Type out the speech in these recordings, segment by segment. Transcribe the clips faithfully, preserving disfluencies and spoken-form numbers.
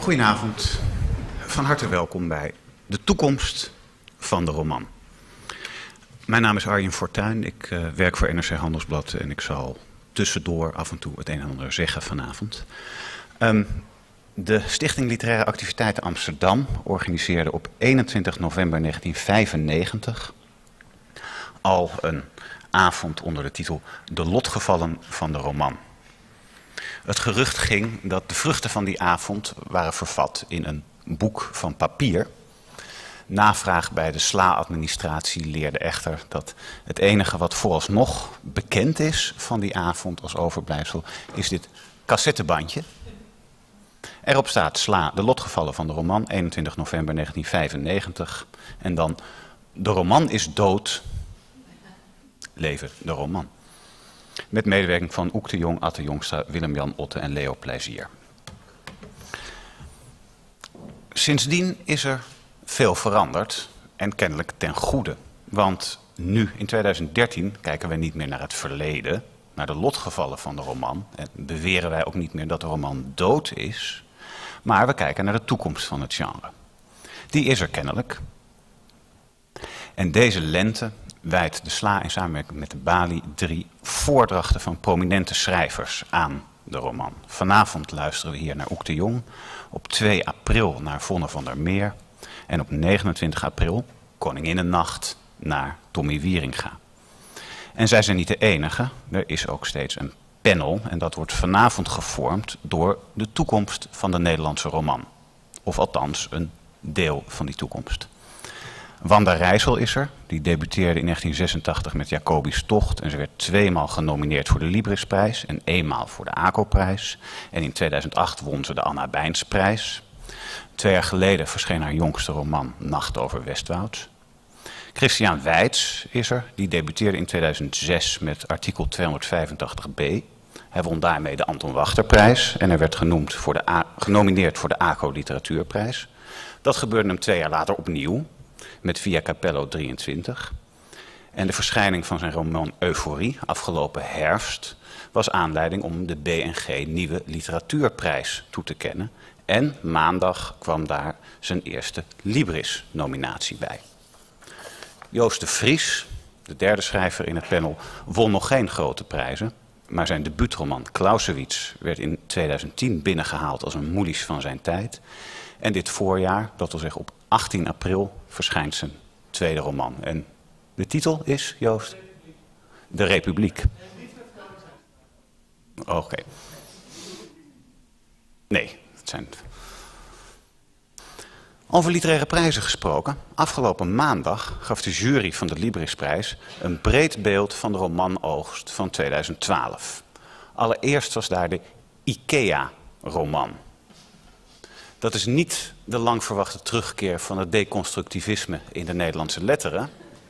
Goedenavond, van harte welkom bij de toekomst van de roman. Mijn naam is Arjen Fortuyn, ik uh, werk voor N R C Handelsblad en ik zal tussendoor af en toe het een en ander zeggen vanavond. Um, de Stichting Literaire Activiteiten Amsterdam organiseerde op eenentwintig november negentien vijfennegentig al een avond onder de titel De Lotgevallen van de Roman. Het gerucht ging dat de vruchten van die avond waren vervat in een boek van papier. Navraag bij de S L A-administratie leerde echter dat het enige wat vooralsnog bekend is van die avond als overblijfsel is dit cassettebandje. Erop staat S L A, de lotgevallen van de roman, eenentwintig november negentien vijfennegentig. En dan, de roman is dood, leven de roman. Met medewerking van Oek de Jong, Atte Jongstra, Willem-Jan Otte en Leo Plezier. Sindsdien is er veel veranderd en kennelijk ten goede. Want nu, in tweeduizend dertien, kijken wij niet meer naar het verleden, naar de lotgevallen van de roman. En beweren wij ook niet meer dat de roman dood is. Maar we kijken naar de toekomst van het genre. Die is er kennelijk. En deze lente wijdt de S L A in samenwerking met de Bali drie voordrachten van prominente schrijvers aan de roman. Vanavond luisteren we hier naar Oek de Jong, op twee april naar Vonne van der Meer en op negenentwintig april, Koninginnennacht, naar Tommy Wieringa. En zij zijn niet de enige, er is ook steeds een panel en dat wordt vanavond gevormd door de toekomst van de Nederlandse roman. Of althans een deel van die toekomst. Wanda Rijssel is er, die debuteerde in negentien zesentachtig met Jacobi's Tocht en ze werd tweemaal genomineerd voor de Librisprijs en eenmaal voor de ACO-prijs. En in tweeduizend acht won ze de Anna Bijnsprijs. Twee jaar geleden verscheen haar jongste roman Nacht over Westwoud. Christian Weitz is er, die debuteerde in tweeduizend zes met artikel tweehonderdvijfentachtig b. Hij won daarmee de Anton Wachterprijs en hij werd genoemd voor de A genomineerd voor de ACO Literatuurprijs. Dat gebeurde hem twee jaar later opnieuw, met Via Capello drieëntwintig. En de verschijning van zijn roman Euforie, afgelopen herfst, was aanleiding om de B en G Nieuwe Literatuurprijs toe te kennen. En maandag kwam daar zijn eerste Libris-nominatie bij. Joost de Vries, de derde schrijver in het panel, won nog geen grote prijzen. Maar zijn debuutroman Clausewitz werd in tweeduizend tien binnengehaald als een moelis van zijn tijd. En dit voorjaar, dat wil zeggen op achttien april, verschijnt zijn tweede roman. En de titel is, Joost? De Republiek. Oké. Okay. Nee, het zijn... Over literaire prijzen gesproken. Afgelopen maandag gaf de jury van de Librisprijs een breed beeld van de romanoogst van tweeduizend twaalf. Allereerst was daar de IKEA-roman. Dat is niet de lang verwachte terugkeer van het deconstructivisme in de Nederlandse letteren.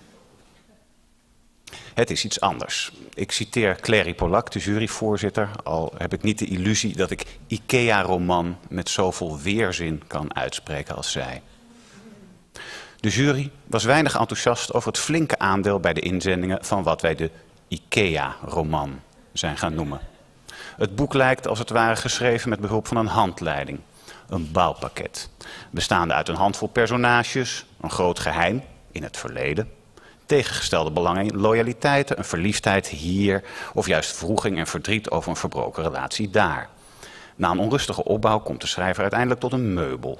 Het is iets anders. Ik citeer Clary Polak, de juryvoorzitter, al heb ik niet de illusie dat ik IKEA-roman met zoveel weerzin kan uitspreken als zij. De jury was weinig enthousiast over het flinke aandeel bij de inzendingen van wat wij de IKEA-roman zijn gaan noemen. Het boek lijkt als het ware geschreven met behulp van een handleiding. Een bouwpakket, bestaande uit een handvol personages, een groot geheim in het verleden, tegengestelde belangen en loyaliteiten, een verliefdheid hier of juist wroeging en verdriet over een verbroken relatie daar. Na een onrustige opbouw komt de schrijver uiteindelijk tot een meubel.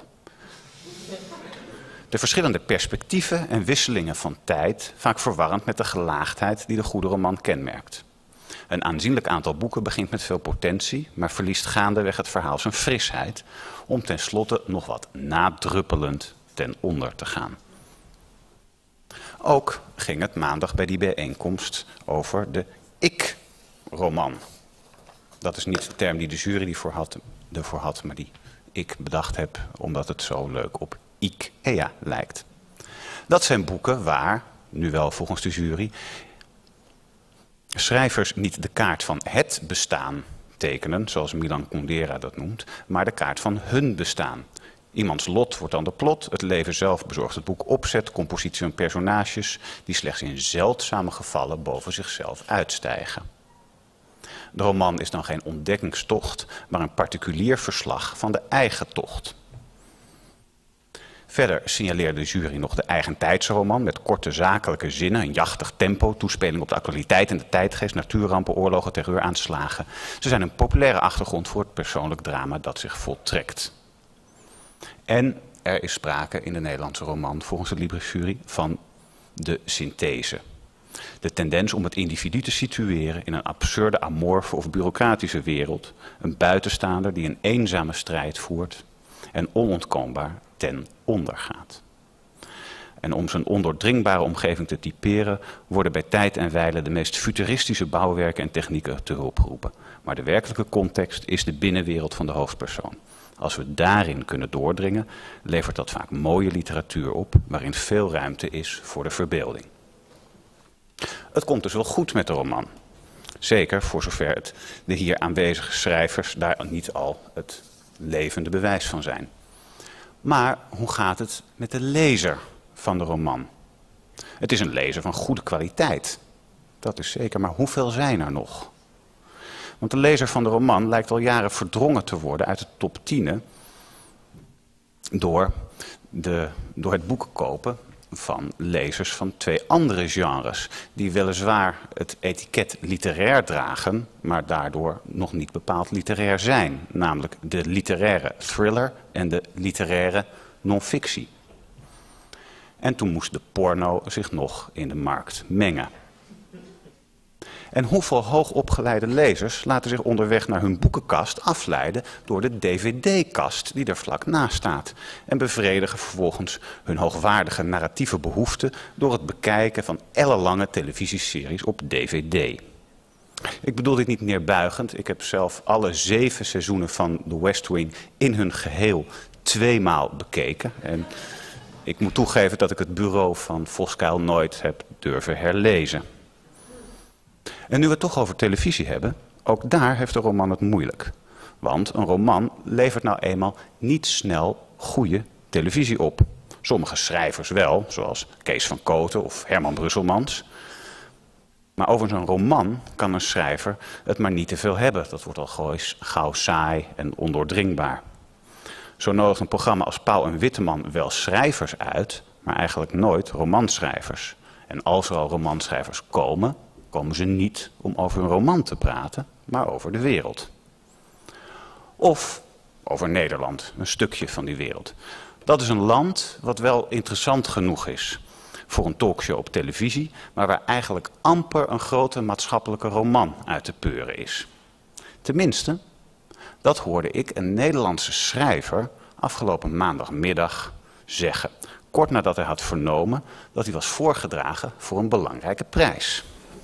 De verschillende perspectieven en wisselingen van tijd, vaak verwarrend met de gelaagdheid die de goede roman kenmerkt. Een aanzienlijk aantal boeken begint met veel potentie, maar verliest gaandeweg het verhaal zijn frisheid, om tenslotte nog wat nadruppelend ten onder te gaan. Ook ging het maandag bij die bijeenkomst over de ik-roman. Dat is niet de term die de jury ervoor had, ervoor had, maar die ik bedacht heb, omdat het zo leuk op IKEA lijkt. Dat zijn boeken waar, nu wel volgens de jury, schrijvers niet de kaart van het bestaan tekenen, zoals Milan Kundera dat noemt, maar de kaart van hun bestaan. Iemands lot wordt dan de plot, het leven zelf bezorgt het boek opzet, compositie en personages die slechts in zeldzame gevallen boven zichzelf uitstijgen. De roman is dan geen ontdekkingstocht, maar een particulier verslag van de eigen tocht. Verder signaleerde de jury nog de eigentijdse roman met korte zakelijke zinnen, een jachtig tempo, toespeling op de actualiteit en de tijdgeest, natuurrampen, oorlogen, terreuraanslagen. Ze zijn een populaire achtergrond voor het persoonlijk drama dat zich voltrekt. En er is sprake in de Nederlandse roman, volgens de Libris-jury, van de synthese. De tendens om het individu te situeren in een absurde, amorfe of bureaucratische wereld. Een buitenstaander die een eenzame strijd voert en onontkoombaar ten onder gaat. En om zijn ondoordringbare omgeving te typeren, worden bij tijd en wijle de meest futuristische bouwwerken en technieken te hulp geroepen. Maar de werkelijke context is de binnenwereld van de hoofdpersoon. Als we daarin kunnen doordringen, levert dat vaak mooie literatuur op, waarin veel ruimte is voor de verbeelding. Het komt dus wel goed met de roman. Zeker voor zover het de hier aanwezige schrijvers daar niet al het levende bewijs van zijn. Maar hoe gaat het met de lezer van de roman? Het is een lezer van goede kwaliteit. Dat is zeker, maar hoeveel zijn er nog? Want de lezer van de roman lijkt al jaren verdrongen te worden uit de top tien door, de, door het boeken kopen van lezers van twee andere genres, die weliswaar het etiket literair dragen, maar daardoor nog niet bepaald literair zijn. Namelijk de literaire thriller en de literaire non-fictie. En toen moest de porno zich nog in de markt mengen. En hoeveel hoogopgeleide lezers laten zich onderweg naar hun boekenkast afleiden door de D V D-kast die er vlak naast staat. En bevredigen vervolgens hun hoogwaardige narratieve behoeften door het bekijken van ellenlange televisieseries op D V D. Ik bedoel dit niet neerbuigend. Ik heb zelf alle zeven seizoenen van The West Wing in hun geheel tweemaal bekeken. En ik moet toegeven dat ik het bureau van Voskuil nooit heb durven herlezen. En nu we het toch over televisie hebben, ook daar heeft de roman het moeilijk. Want een roman levert nou eenmaal niet snel goede televisie op. Sommige schrijvers wel, zoals Kees van Kooten of Herman Brusselmans. Maar over zo'n roman kan een schrijver het maar niet te veel hebben. Dat wordt al gauw saai en ondoordringbaar. Zo nodigt een programma als Pauw en Witteman wel schrijvers uit, maar eigenlijk nooit romanschrijvers. En als er al romanschrijvers komen, komen ze niet om over hun roman te praten, maar over de wereld. Of over Nederland, een stukje van die wereld. Dat is een land wat wel interessant genoeg is voor een talkshow op televisie, maar waar eigenlijk amper een grote maatschappelijke roman uit te peuren is. Tenminste, dat hoorde ik een Nederlandse schrijver afgelopen maandagmiddag zeggen, kort nadat hij had vernomen dat hij was voorgedragen voor een belangrijke prijs.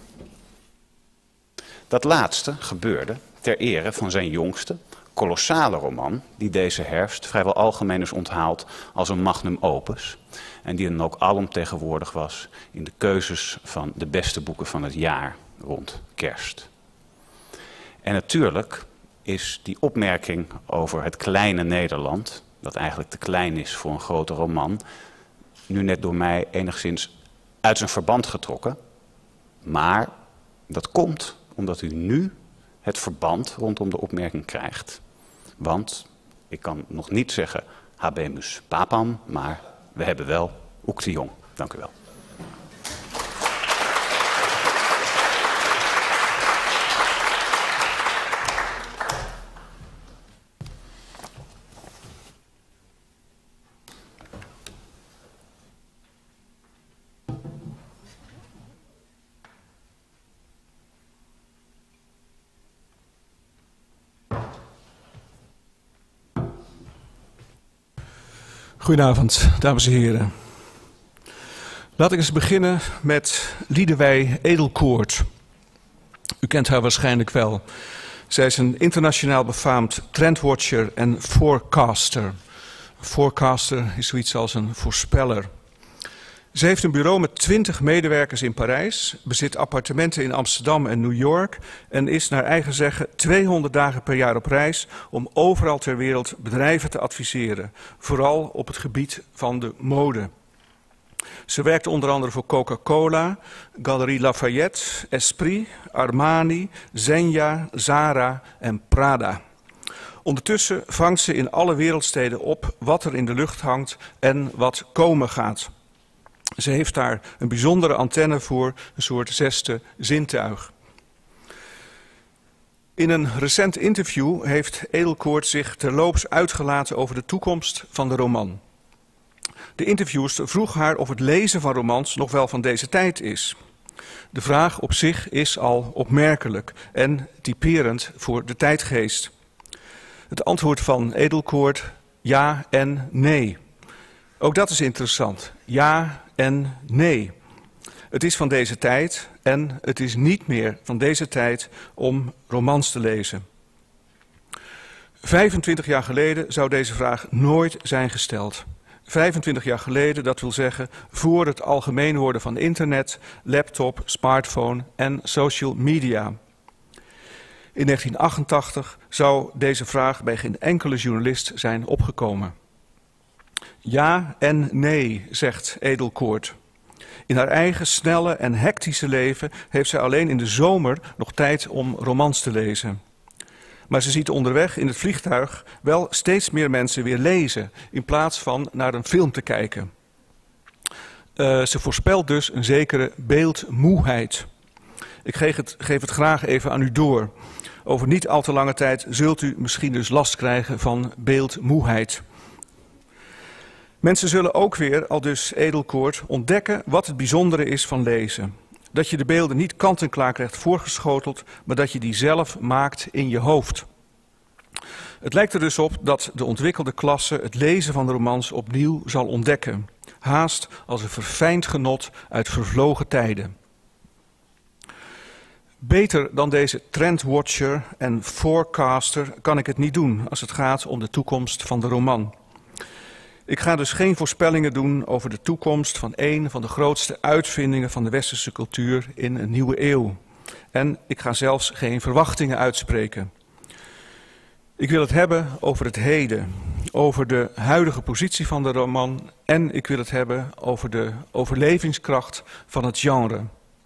Dat laatste gebeurde ter ere van zijn jongste, kolossale roman, die deze herfst vrijwel algemeen is onthaald als een magnum opus. En die dan ook alomtegenwoordig was in de keuzes van de beste boeken van het jaar rond kerst. En natuurlijk is die opmerking over het kleine Nederland, dat eigenlijk te klein is voor een grote roman, nu net door mij enigszins uit zijn verband getrokken. Maar dat komt omdat u nu het verband rondom de opmerking krijgt. Want, ik kan nog niet zeggen habemus papam, maar we hebben wel Oek de Jong. Dank u wel. Goedenavond, dames en heren. Laat ik eens beginnen met Liedewij Edelkoort. U kent haar waarschijnlijk wel. Zij is een internationaal befaamd trendwatcher en forecaster. Een forecaster is zoiets als een voorspeller. Ze heeft een bureau met twintig medewerkers in Parijs, bezit appartementen in Amsterdam en New York en is naar eigen zeggen tweehonderd dagen per jaar op reis om overal ter wereld bedrijven te adviseren, vooral op het gebied van de mode. Ze werkte onder andere voor Coca-Cola, Galerie Lafayette, Esprit, Armani, Zegna, Zara en Prada. Ondertussen vangt ze in alle wereldsteden op wat er in de lucht hangt en wat komen gaat. Ze heeft daar een bijzondere antenne voor, een soort zesde zintuig. In een recent interview heeft Edelkoort zich terloops uitgelaten over de toekomst van de roman. De interviewster vroeg haar of het lezen van romans nog wel van deze tijd is. De vraag op zich is al opmerkelijk en typerend voor de tijdgeest. Het antwoord van Edelkoort: ja en nee. Ook dat is interessant. Ja en nee. Het is van deze tijd en het is niet meer van deze tijd om romans te lezen. vijfentwintig jaar geleden zou deze vraag nooit zijn gesteld. vijfentwintig jaar geleden, dat wil zeggen voor het algemeen worden van internet, laptop, smartphone en social media. In negentien achtentachtig zou deze vraag bij geen enkele journalist zijn opgekomen. Ja en nee, zegt Edelkoort. In haar eigen snelle en hectische leven heeft zij alleen in de zomer nog tijd om romans te lezen. Maar ze ziet onderweg in het vliegtuig wel steeds meer mensen weer lezen in plaats van naar een film te kijken. Uh, ze voorspelt dus een zekere beeldmoeheid. Ik geef het, geef het graag even aan u door. Over niet al te lange tijd zult u misschien dus last krijgen van beeldmoeheid. Mensen zullen ook weer, al dus Edelkoort, ontdekken wat het bijzondere is van lezen. Dat je de beelden niet kant-en-klaar krijgt voorgeschoteld, maar dat je die zelf maakt in je hoofd. Het lijkt er dus op dat de ontwikkelde klasse het lezen van de romans opnieuw zal ontdekken. Haast als een verfijnd genot uit vervlogen tijden. Beter dan deze trendwatcher en forecaster kan ik het niet doen als het gaat om de toekomst van de roman. Ik ga dus geen voorspellingen doen over de toekomst van een van de grootste uitvindingen van de westerse cultuur in een nieuwe eeuw. En ik ga zelfs geen verwachtingen uitspreken. Ik wil het hebben over het heden, over de huidige positie van de roman en ik wil het hebben over de overlevingskracht van het genre.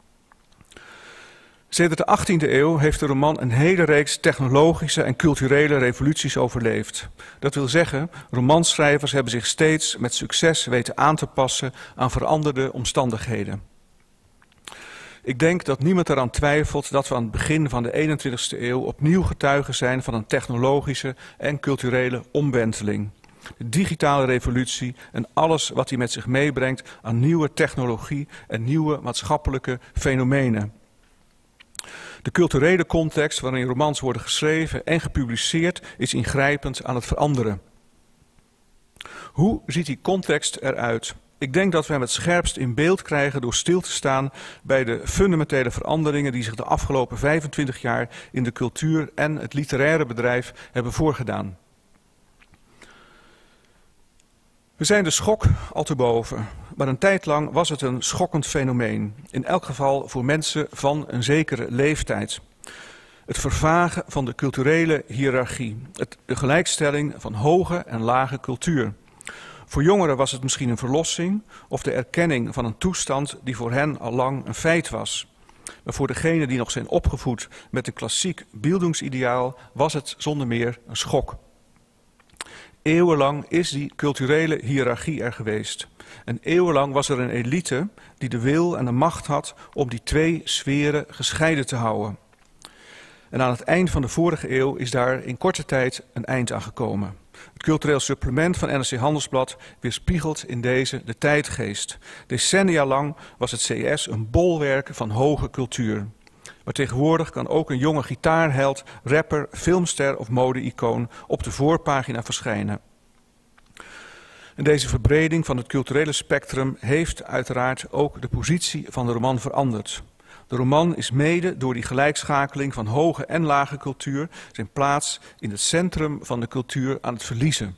Sedert de achttiende eeuw heeft de roman een hele reeks technologische en culturele revoluties overleefd. Dat wil zeggen, romanschrijvers hebben zich steeds met succes weten aan te passen aan veranderde omstandigheden. Ik denk dat niemand eraan twijfelt dat we aan het begin van de eenentwintigste eeuw opnieuw getuigen zijn van een technologische en culturele omwenteling. De digitale revolutie en alles wat die met zich meebrengt aan nieuwe technologie en nieuwe maatschappelijke fenomenen. De culturele context waarin romans worden geschreven en gepubliceerd is ingrijpend aan het veranderen. Hoe ziet die context eruit? Ik denk dat we hem het scherpst in beeld krijgen door stil te staan bij de fundamentele veranderingen die zich de afgelopen vijfentwintig jaar in de cultuur en het literaire bedrijf hebben voorgedaan. We zijn de schok al te boven, maar een tijd lang was het een schokkend fenomeen. In elk geval voor mensen van een zekere leeftijd. Het vervagen van de culturele hiërarchie, het, de gelijkstelling van hoge en lage cultuur. Voor jongeren was het misschien een verlossing of de erkenning van een toestand die voor hen al lang een feit was. Maar voor degenen die nog zijn opgevoed met een klassiek Bildungsideaal was het zonder meer een schok. Eeuwenlang is die culturele hiërarchie er geweest. En eeuwenlang was er een elite die de wil en de macht had om die twee sferen gescheiden te houden. En aan het eind van de vorige eeuw is daar in korte tijd een eind aan gekomen. Het cultureel supplement van N R C Handelsblad weerspiegelt in deze de tijdgeest. Decennia lang was het C S een bolwerk van hoge cultuur. Maar tegenwoordig kan ook een jonge gitaarheld, rapper, filmster of mode-icoon op de voorpagina verschijnen. En deze verbreding van het culturele spectrum heeft uiteraard ook de positie van de roman veranderd. De roman is mede door die gelijkschakeling van hoge en lage cultuur zijn plaats in het centrum van de cultuur aan het verliezen.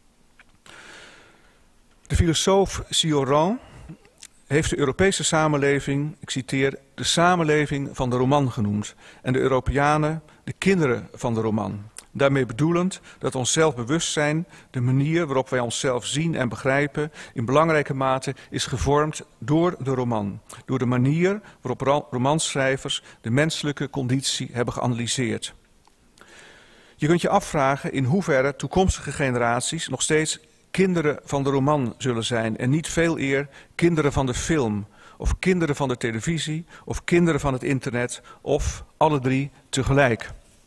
De filosoof Cioran heeft de Europese samenleving, ik citeer, de samenleving van de roman genoemd en de Europeanen de kinderen van de roman. Daarmee bedoelend dat ons zelfbewustzijn, de manier waarop wij onszelf zien en begrijpen, in belangrijke mate is gevormd door de roman. Door de manier waarop romanschrijvers de menselijke conditie hebben geanalyseerd. Je kunt je afvragen in hoeverre toekomstige generaties nog steeds kinderen van de roman zullen zijn en niet veel eer kinderen van de film, of kinderen van de televisie, of kinderen van het internet, of alle drie tegelijk.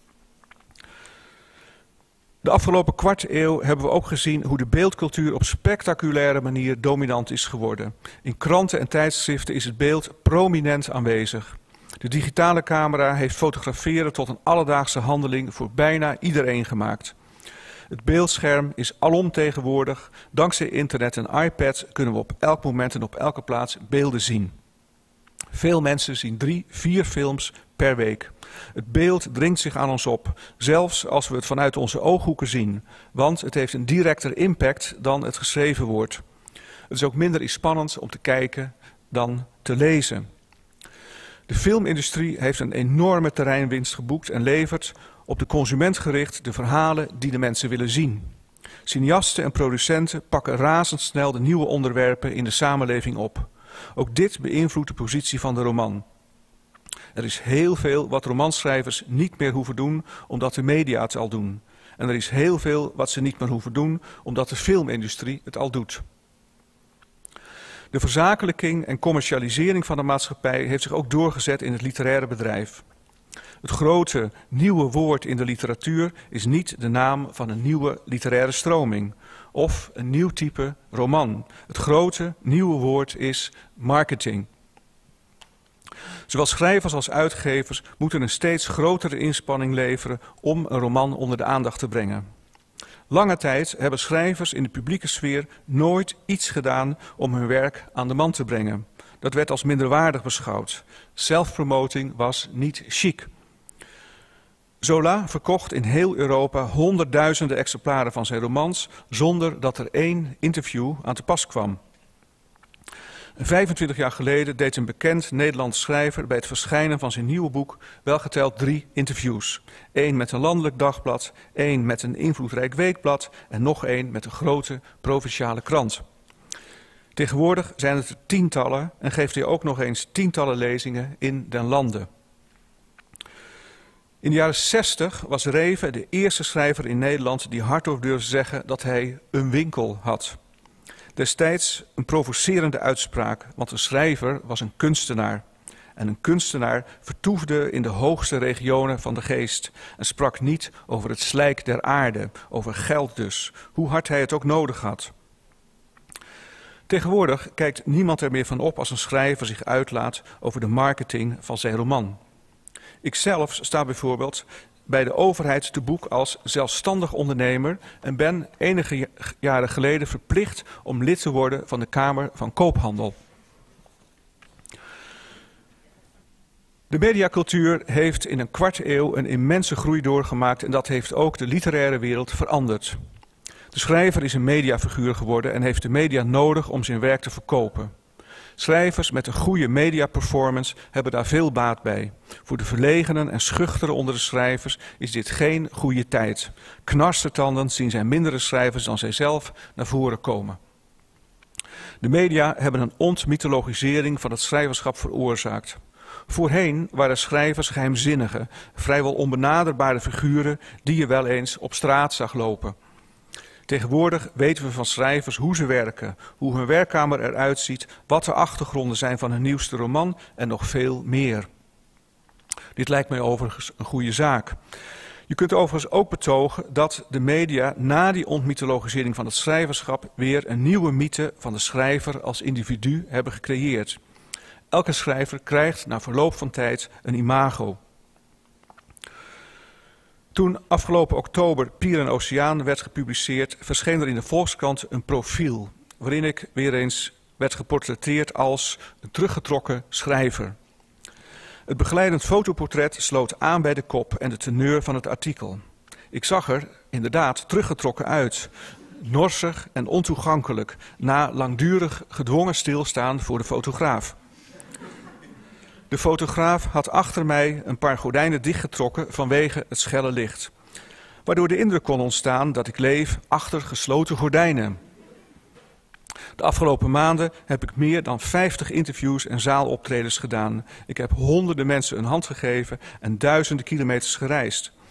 De afgelopen kwart eeuw hebben we ook gezien hoe de beeldcultuur op spectaculaire manier dominant is geworden. In kranten en tijdschriften is het beeld prominent aanwezig. De digitale camera heeft fotograferen tot een alledaagse handeling voor bijna iedereen gemaakt. Het beeldscherm is alomtegenwoordig. Dankzij internet en iPad kunnen we op elk moment en op elke plaats beelden zien. Veel mensen zien drie, vier films per week. Het beeld dringt zich aan ons op, zelfs als we het vanuit onze ooghoeken zien, want het heeft een directer impact dan het geschreven woord. Het is ook minder iets spannends om te kijken dan te lezen. De filmindustrie heeft een enorme terreinwinst geboekt en levert op de consument gericht de verhalen die de mensen willen zien. Cineasten en producenten pakken razendsnel de nieuwe onderwerpen in de samenleving op. Ook dit beïnvloedt de positie van de roman. Er is heel veel wat romanschrijvers niet meer hoeven doen, omdat de media het al doen. En er is heel veel wat ze niet meer hoeven doen, omdat de filmindustrie het al doet. De verzakelijking en commercialisering van de maatschappij heeft zich ook doorgezet in het literaire bedrijf. Het grote nieuwe woord in de literatuur is niet de naam van een nieuwe literaire stroming of een nieuw type roman. Het grote nieuwe woord is marketing. Zowel schrijvers als uitgevers moeten een steeds grotere inspanning leveren om een roman onder de aandacht te brengen. Lange tijd hebben schrijvers in de publieke sfeer nooit iets gedaan om hun werk aan de man te brengen. Dat werd als minderwaardig beschouwd. Self-promoting was niet chic. Zola verkocht in heel Europa honderdduizenden exemplaren van zijn romans zonder dat er één interview aan te pas kwam. vijfentwintig jaar geleden deed een bekend Nederlands schrijver bij het verschijnen van zijn nieuwe boek welgeteld drie interviews. Eén met een landelijk dagblad, één met een invloedrijk weekblad en nog één met een grote provinciale krant. Tegenwoordig zijn het er tientallen en geeft hij ook nog eens tientallen lezingen in den lande. In de jaren zestig was Reeve de eerste schrijver in Nederland die hardop durfde zeggen dat hij een winkel had. Destijds een provocerende uitspraak, want een schrijver was een kunstenaar. En een kunstenaar vertoefde in de hoogste regionen van de geest en sprak niet over het slijk der aarde, over geld dus, hoe hard hij het ook nodig had. Tegenwoordig kijkt niemand er meer van op als een schrijver zich uitlaat over de marketing van zijn roman. Ikzelf sta bijvoorbeeld bij de overheid te boek als zelfstandig ondernemer en ben enige jaren geleden verplicht om lid te worden van de Kamer van Koophandel. De mediacultuur heeft in een kwart eeuw een immense groei doorgemaakt en dat heeft ook de literaire wereld veranderd. De schrijver is een mediafiguur geworden en heeft de media nodig om zijn werk te verkopen. Schrijvers met een goede mediaperformance hebben daar veel baat bij. Voor de verlegenen en schuchteren onder de schrijvers is dit geen goede tijd. Knarsetandend zien zij mindere schrijvers dan zijzelf naar voren komen. De media hebben een ontmythologisering van het schrijverschap veroorzaakt. Voorheen waren schrijvers geheimzinnige, vrijwel onbenaderbare figuren die je wel eens op straat zag lopen. Tegenwoordig weten we van schrijvers hoe ze werken, hoe hun werkkamer eruit ziet, wat de achtergronden zijn van hun nieuwste roman en nog veel meer. Dit lijkt mij overigens een goede zaak. Je kunt overigens ook betogen dat de media na die ontmythologisering van het schrijverschap weer een nieuwe mythe van de schrijver als individu hebben gecreëerd. Elke schrijver krijgt na verloop van tijd een imago. Toen afgelopen oktober Pier en Oceaan werd gepubliceerd, verscheen er in de Volkskrant een profiel, waarin ik weer eens werd geportretteerd als een teruggetrokken schrijver. Het begeleidend fotoportret sloot aan bij de kop en de teneur van het artikel. Ik zag er inderdaad teruggetrokken uit, norsig en ontoegankelijk, na langdurig gedwongen stilstaan voor de fotograaf. De fotograaf had achter mij een paar gordijnen dichtgetrokken vanwege het schelle licht, waardoor de indruk kon ontstaan dat ik leef achter gesloten gordijnen. De afgelopen maanden heb ik meer dan vijftig interviews en zaaloptredens gedaan. Ik heb honderden mensen een hand gegeven en duizenden kilometers gereisd.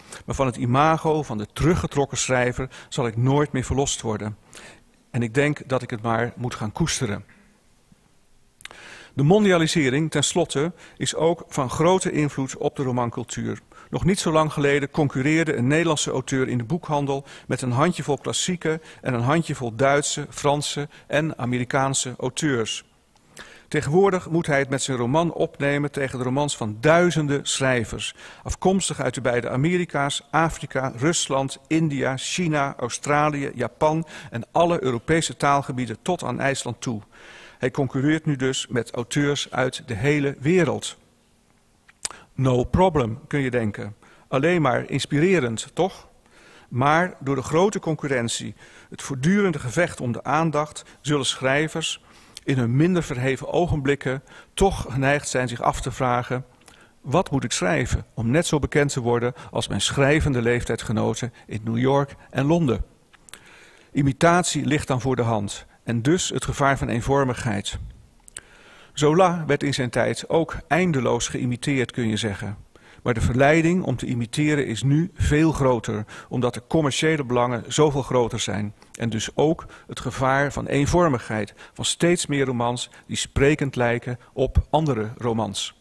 maar van het imago van de teruggetrokken schrijver zal ik nooit meer verlost worden. En ik denk dat ik het maar moet gaan koesteren. De mondialisering, tenslotte, is ook van grote invloed op de romancultuur. Nog niet zo lang geleden concurreerde een Nederlandse auteur in de boekhandel met een handjevol klassieke en een handjevol Duitse, Franse en Amerikaanse auteurs. Tegenwoordig moet hij het met zijn roman opnemen tegen de romans van duizenden schrijvers, afkomstig uit de beide Amerika's, Afrika, Rusland, India, China, Australië, Japan en alle Europese taalgebieden tot aan IJsland toe. Hij concurreert nu dus met auteurs uit de hele wereld. No problem, kun je denken. Alleen maar inspirerend, toch? Maar door de grote concurrentie, het voortdurende gevecht om de aandacht, zullen schrijvers in hun minder verheven ogenblikken toch geneigd zijn zich af te vragen: wat moet ik schrijven om net zo bekend te worden als mijn schrijvende leeftijdgenoten in New York en Londen? Imitatie ligt dan voor de hand en dus het gevaar van eenvormigheid. Zola werd in zijn tijd ook eindeloos geïmiteerd, kun je zeggen. Maar de verleiding om te imiteren is nu veel groter, omdat de commerciële belangen zoveel groter zijn. En dus ook het gevaar van eenvormigheid, van steeds meer romans die sprekend lijken op andere romans.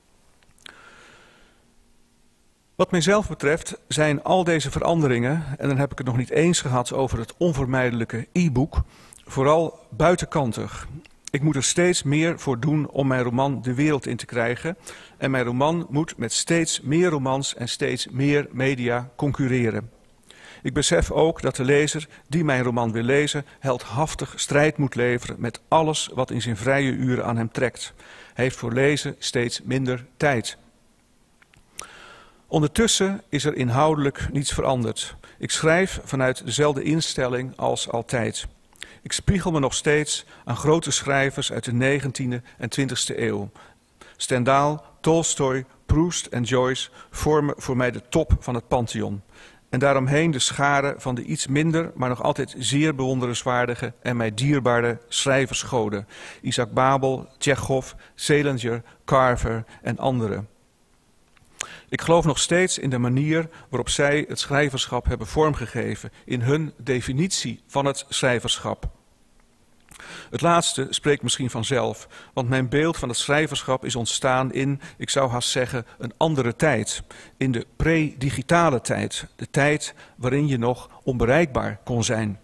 Wat mijzelf betreft zijn al deze veranderingen, en dan heb ik het nog niet eens gehad over het onvermijdelijke e-book, vooral buitenkantig. Ik moet er steeds meer voor doen om mijn roman de wereld in te krijgen. En mijn roman moet met steeds meer romans en steeds meer media concurreren. Ik besef ook dat de lezer die mijn roman wil lezen heldhaftig strijd moet leveren met alles wat in zijn vrije uren aan hem trekt. Hij heeft voor lezen steeds minder tijd. Ondertussen is er inhoudelijk niets veranderd. Ik schrijf vanuit dezelfde instelling als altijd. Ik spiegel me nog steeds aan grote schrijvers uit de negentiende en twintigste eeuw. Stendhal, Tolstoj, Proust en Joyce vormen voor mij de top van het pantheon. En daaromheen de schare van de iets minder, maar nog altijd zeer bewonderenswaardige en mij dierbare schrijversgoden. Isaac Babel, Tjechov, Salinger, Carver en anderen. Ik geloof nog steeds in de manier waarop zij het schrijverschap hebben vormgegeven, in hun definitie van het schrijverschap. Het laatste spreekt misschien vanzelf, want mijn beeld van het schrijverschap is ontstaan in, ik zou haast zeggen, een andere tijd. In de pre-digitale tijd, de tijd waarin je nog onbereikbaar kon zijn.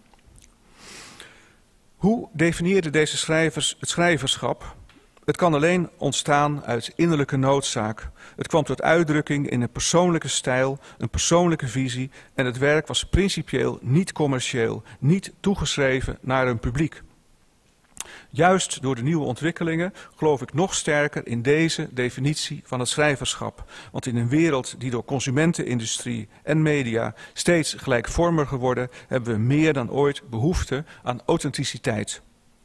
Hoe definieerden deze schrijvers het schrijverschap? Het kan alleen ontstaan uit innerlijke noodzaak. Het kwam tot uitdrukking in een persoonlijke stijl, een persoonlijke visie en het werk was principieel niet commercieel, niet toegeschreven naar een publiek. Juist door de nieuwe ontwikkelingen geloof ik nog sterker in deze definitie van het schrijverschap. Want in een wereld die door consumentenindustrie en media steeds gelijkvormiger worden, hebben we meer dan ooit behoefte aan authenticiteit.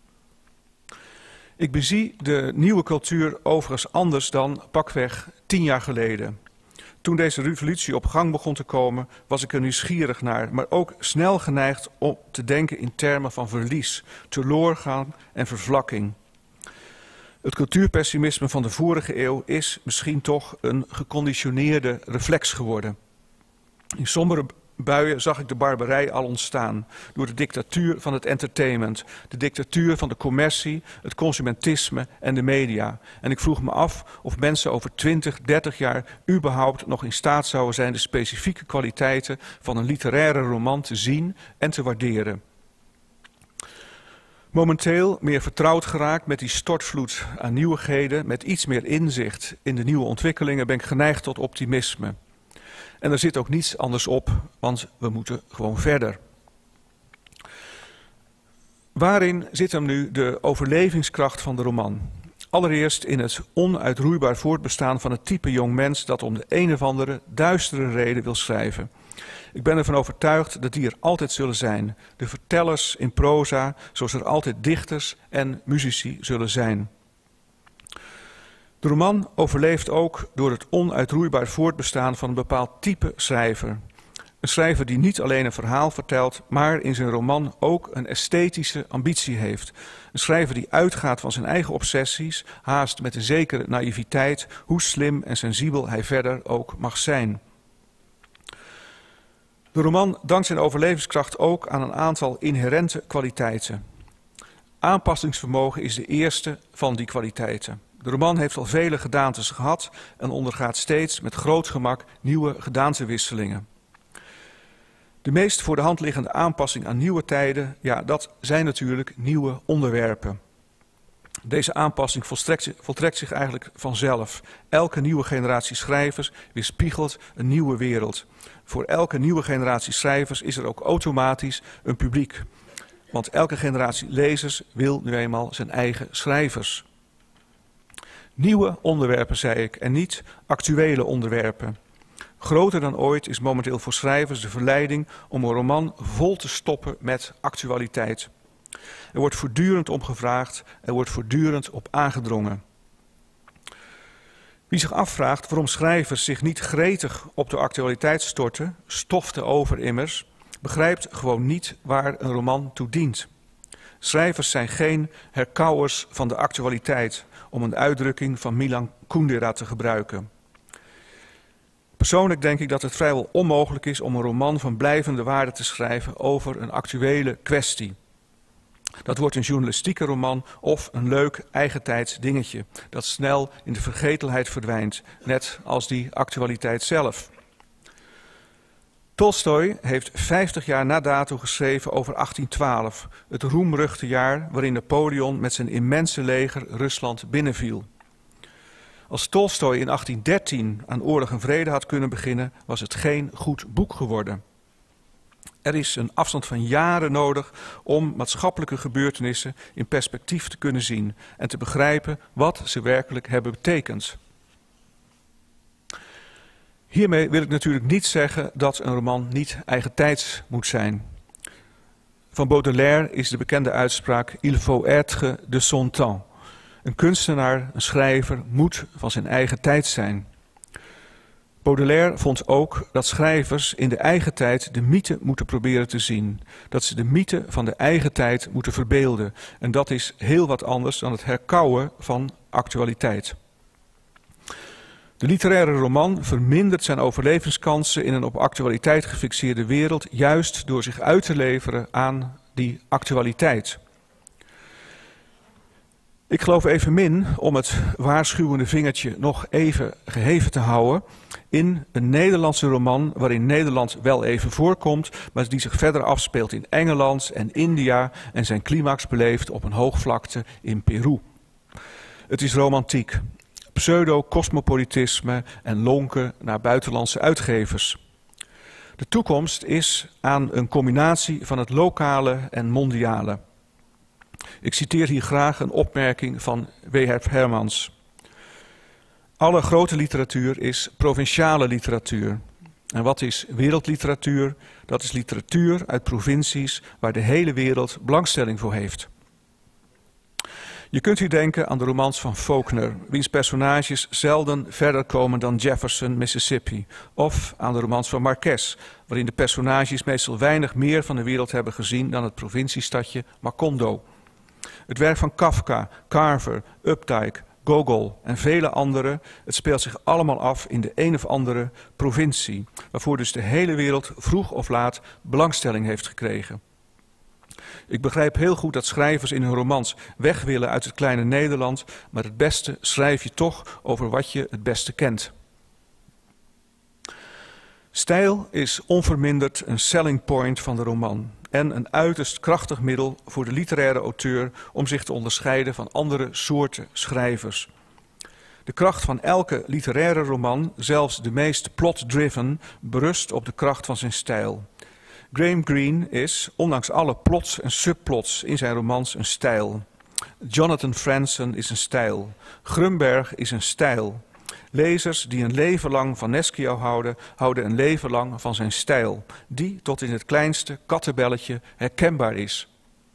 Ik bezie de nieuwe cultuur overigens anders dan pakweg tien jaar geleden. Toen deze revolutie op gang begon te komen, was ik er nieuwsgierig naar, maar ook snel geneigd om te denken in termen van verlies, teloorgaan en vervlakking. Het cultuurpessimisme van de vorige eeuw is misschien toch een geconditioneerde reflex geworden. In sombere buien zag ik de barbarij al ontstaan door de dictatuur van het entertainment, de dictatuur van de commercie, het consumentisme en de media. En ik vroeg me af of mensen over twintig, dertig jaar überhaupt nog in staat zouden zijn de specifieke kwaliteiten van een literaire roman te zien en te waarderen. Momenteel meer vertrouwd geraakt met die stortvloed aan nieuwigheden, met iets meer inzicht in de nieuwe ontwikkelingen, ben ik geneigd tot optimisme. En er zit ook niets anders op, want we moeten gewoon verder. Waarin zit hem nu de overlevingskracht van de roman? Allereerst in het onuitroeibaar voortbestaan van het type jongmens dat om de een of andere duistere reden wil schrijven. Ik ben ervan overtuigd dat die er altijd zullen zijn. De vertellers in proza, zoals er altijd dichters en muzici zullen zijn. De roman overleeft ook door het onuitroeibaar voortbestaan van een bepaald type schrijver. Een schrijver die niet alleen een verhaal vertelt, maar in zijn roman ook een esthetische ambitie heeft. Een schrijver die uitgaat van zijn eigen obsessies, haast met een zekere naïviteit, hoe slim en sensibel hij verder ook mag zijn. De roman dankt zijn overlevingskracht ook aan een aantal inherente kwaliteiten. Aanpassingsvermogen is de eerste van die kwaliteiten. De roman heeft al vele gedaantes gehad en ondergaat steeds met groot gemak nieuwe gedaantewisselingen. De meest voor de hand liggende aanpassing aan nieuwe tijden, ja, dat zijn natuurlijk nieuwe onderwerpen. Deze aanpassing volstrekt, voltrekt zich eigenlijk vanzelf. Elke nieuwe generatie schrijvers weerspiegelt een nieuwe wereld. Voor elke nieuwe generatie schrijvers is er ook automatisch een publiek. Want elke generatie lezers wil nu eenmaal zijn eigen schrijvers. Nieuwe onderwerpen, zei ik, en niet actuele onderwerpen. Groter dan ooit is momenteel voor schrijvers de verleiding om een roman vol te stoppen met actualiteit. Er wordt voortdurend om gevraagd, er wordt voortdurend op aangedrongen. Wie zich afvraagt waarom schrijvers zich niet gretig op de actualiteit storten, stof te over immers, begrijpt gewoon niet waar een roman toe dient. Schrijvers zijn geen herkauwers van de actualiteit, om een uitdrukking van Milan Kundera te gebruiken. Persoonlijk denk ik dat het vrijwel onmogelijk is om een roman van blijvende waarde te schrijven over een actuele kwestie. Dat wordt een journalistieke roman of een leuk eigentijds dingetje dat snel in de vergetelheid verdwijnt, net als die actualiteit zelf. Tolstoj heeft vijftig jaar na dato geschreven over achttien twaalf, het roemruchte jaar waarin Napoleon met zijn immense leger Rusland binnenviel. Als Tolstoj in achttien dertien aan Oorlog en Vrede had kunnen beginnen, was het geen goed boek geworden. Er is een afstand van jaren nodig om maatschappelijke gebeurtenissen in perspectief te kunnen zien en te begrijpen wat ze werkelijk hebben betekend. Hiermee wil ik natuurlijk niet zeggen dat een roman niet eigentijds moet zijn. Van Baudelaire is de bekende uitspraak Il faut être de son temps. Een kunstenaar, een schrijver, moet van zijn eigen tijd zijn. Baudelaire vond ook dat schrijvers in de eigen tijd de mythe moeten proberen te zien. Dat ze de mythe van de eigen tijd moeten verbeelden. En dat is heel wat anders dan het herkauwen van actualiteit. De literaire roman vermindert zijn overlevingskansen in een op actualiteit gefixeerde wereld, juist door zich uit te leveren aan die actualiteit. Ik geloof evenmin, om het waarschuwende vingertje nog even geheven te houden, in een Nederlandse roman waarin Nederland wel even voorkomt, maar die zich verder afspeelt in Engeland en India en zijn climax beleeft op een hoogvlakte in Peru. Het is romantiek, pseudo-cosmopolitisme en lonken naar buitenlandse uitgevers. De toekomst is aan een combinatie van het lokale en mondiale. Ik citeer hier graag een opmerking van W H Hermans. Alle grote literatuur is provinciale literatuur. En wat is wereldliteratuur? Dat is literatuur uit provincies waar de hele wereld belangstelling voor heeft. Je kunt hier denken aan de romans van Faulkner, wiens personages zelden verder komen dan Jefferson, Mississippi. Of aan de romans van Marquez, waarin de personages meestal weinig meer van de wereld hebben gezien dan het provinciestadje Macondo. Het werk van Kafka, Carver, Updike, Gogol en vele anderen, het speelt zich allemaal af in de een of andere provincie, waarvoor dus de hele wereld vroeg of laat belangstelling heeft gekregen. Ik begrijp heel goed dat schrijvers in hun romans weg willen uit het kleine Nederland, maar het beste schrijf je toch over wat je het beste kent. Stijl is onverminderd een selling point van de roman en een uiterst krachtig middel voor de literaire auteur om zich te onderscheiden van andere soorten schrijvers. De kracht van elke literaire roman, zelfs de meest plot-driven, berust op de kracht van zijn stijl. Graham Greene is, ondanks alle plots en subplots in zijn romans, een stijl. Jonathan Franzen is een stijl. Grunberg is een stijl. Lezers die een leven lang van Nesquio houden, houden een leven lang van zijn stijl, die tot in het kleinste kattenbelletje herkenbaar is.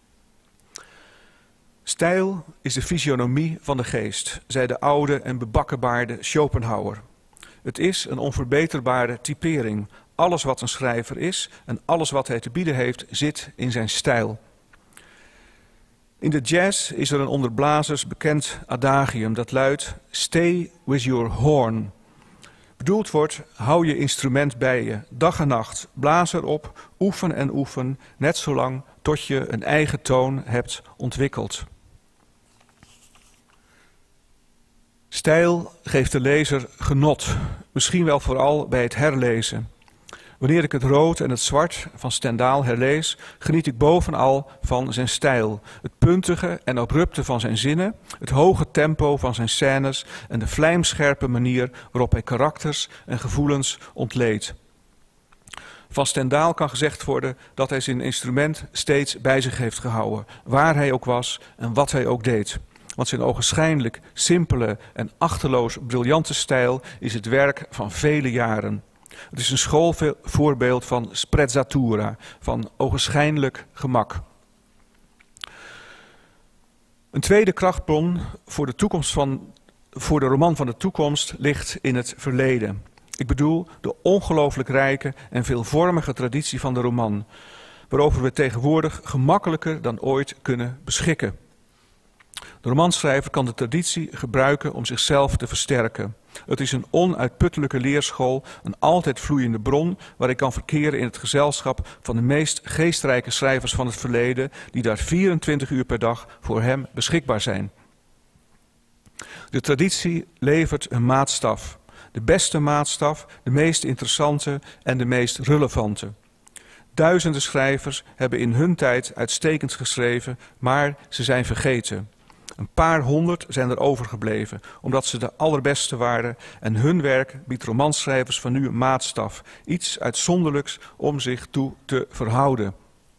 Stijl is de fysionomie van de geest, zei de oude en bebakkenbaarde Schopenhauer. Het is een onverbeterbare typering. Alles wat een schrijver is en alles wat hij te bieden heeft, zit in zijn stijl. In de jazz is er een onder blazers bekend adagium dat luidt: Stay with your horn. Bedoeld wordt, hou je instrument bij je, dag en nacht, blaas erop, oefen en oefen, net zolang tot je een eigen toon hebt ontwikkeld. Stijl geeft de lezer genot, misschien wel vooral bij het herlezen. Wanneer ik het rood en het zwart van Stendhal herlees, geniet ik bovenal van zijn stijl. Het puntige en abrupte van zijn zinnen, het hoge tempo van zijn scènes en de vlijmscherpe manier waarop hij karakters en gevoelens ontleedt. Van Stendhal kan gezegd worden dat hij zijn instrument steeds bij zich heeft gehouden, waar hij ook was en wat hij ook deed. Want zijn ogenschijnlijk simpele en achterloos briljante stijl is het werk van vele jaren. Het is een schoolvoorbeeld van sprezzatura, van ogenschijnlijk gemak. Een tweede krachtbron voor de, toekomst van, voor de roman van de toekomst ligt in het verleden. Ik bedoel de ongelooflijk rijke en veelvormige traditie van de roman, waarover we tegenwoordig gemakkelijker dan ooit kunnen beschikken. De romanschrijver kan de traditie gebruiken om zichzelf te versterken. Het is een onuitputtelijke leerschool, een altijd vloeiende bron waar ik kan verkeren in het gezelschap van de meest geestrijke schrijvers van het verleden, die daar vierentwintig uur per dag voor hem beschikbaar zijn. De traditie levert een maatstaf. De beste maatstaf, de meest interessante en de meest relevante. Duizenden schrijvers hebben in hun tijd uitstekend geschreven, maar ze zijn vergeten. Een paar honderd zijn er overgebleven, omdat ze de allerbeste waren en hun werk biedt romanschrijvers van nu een maatstaf, iets uitzonderlijks om zich toe te verhouden.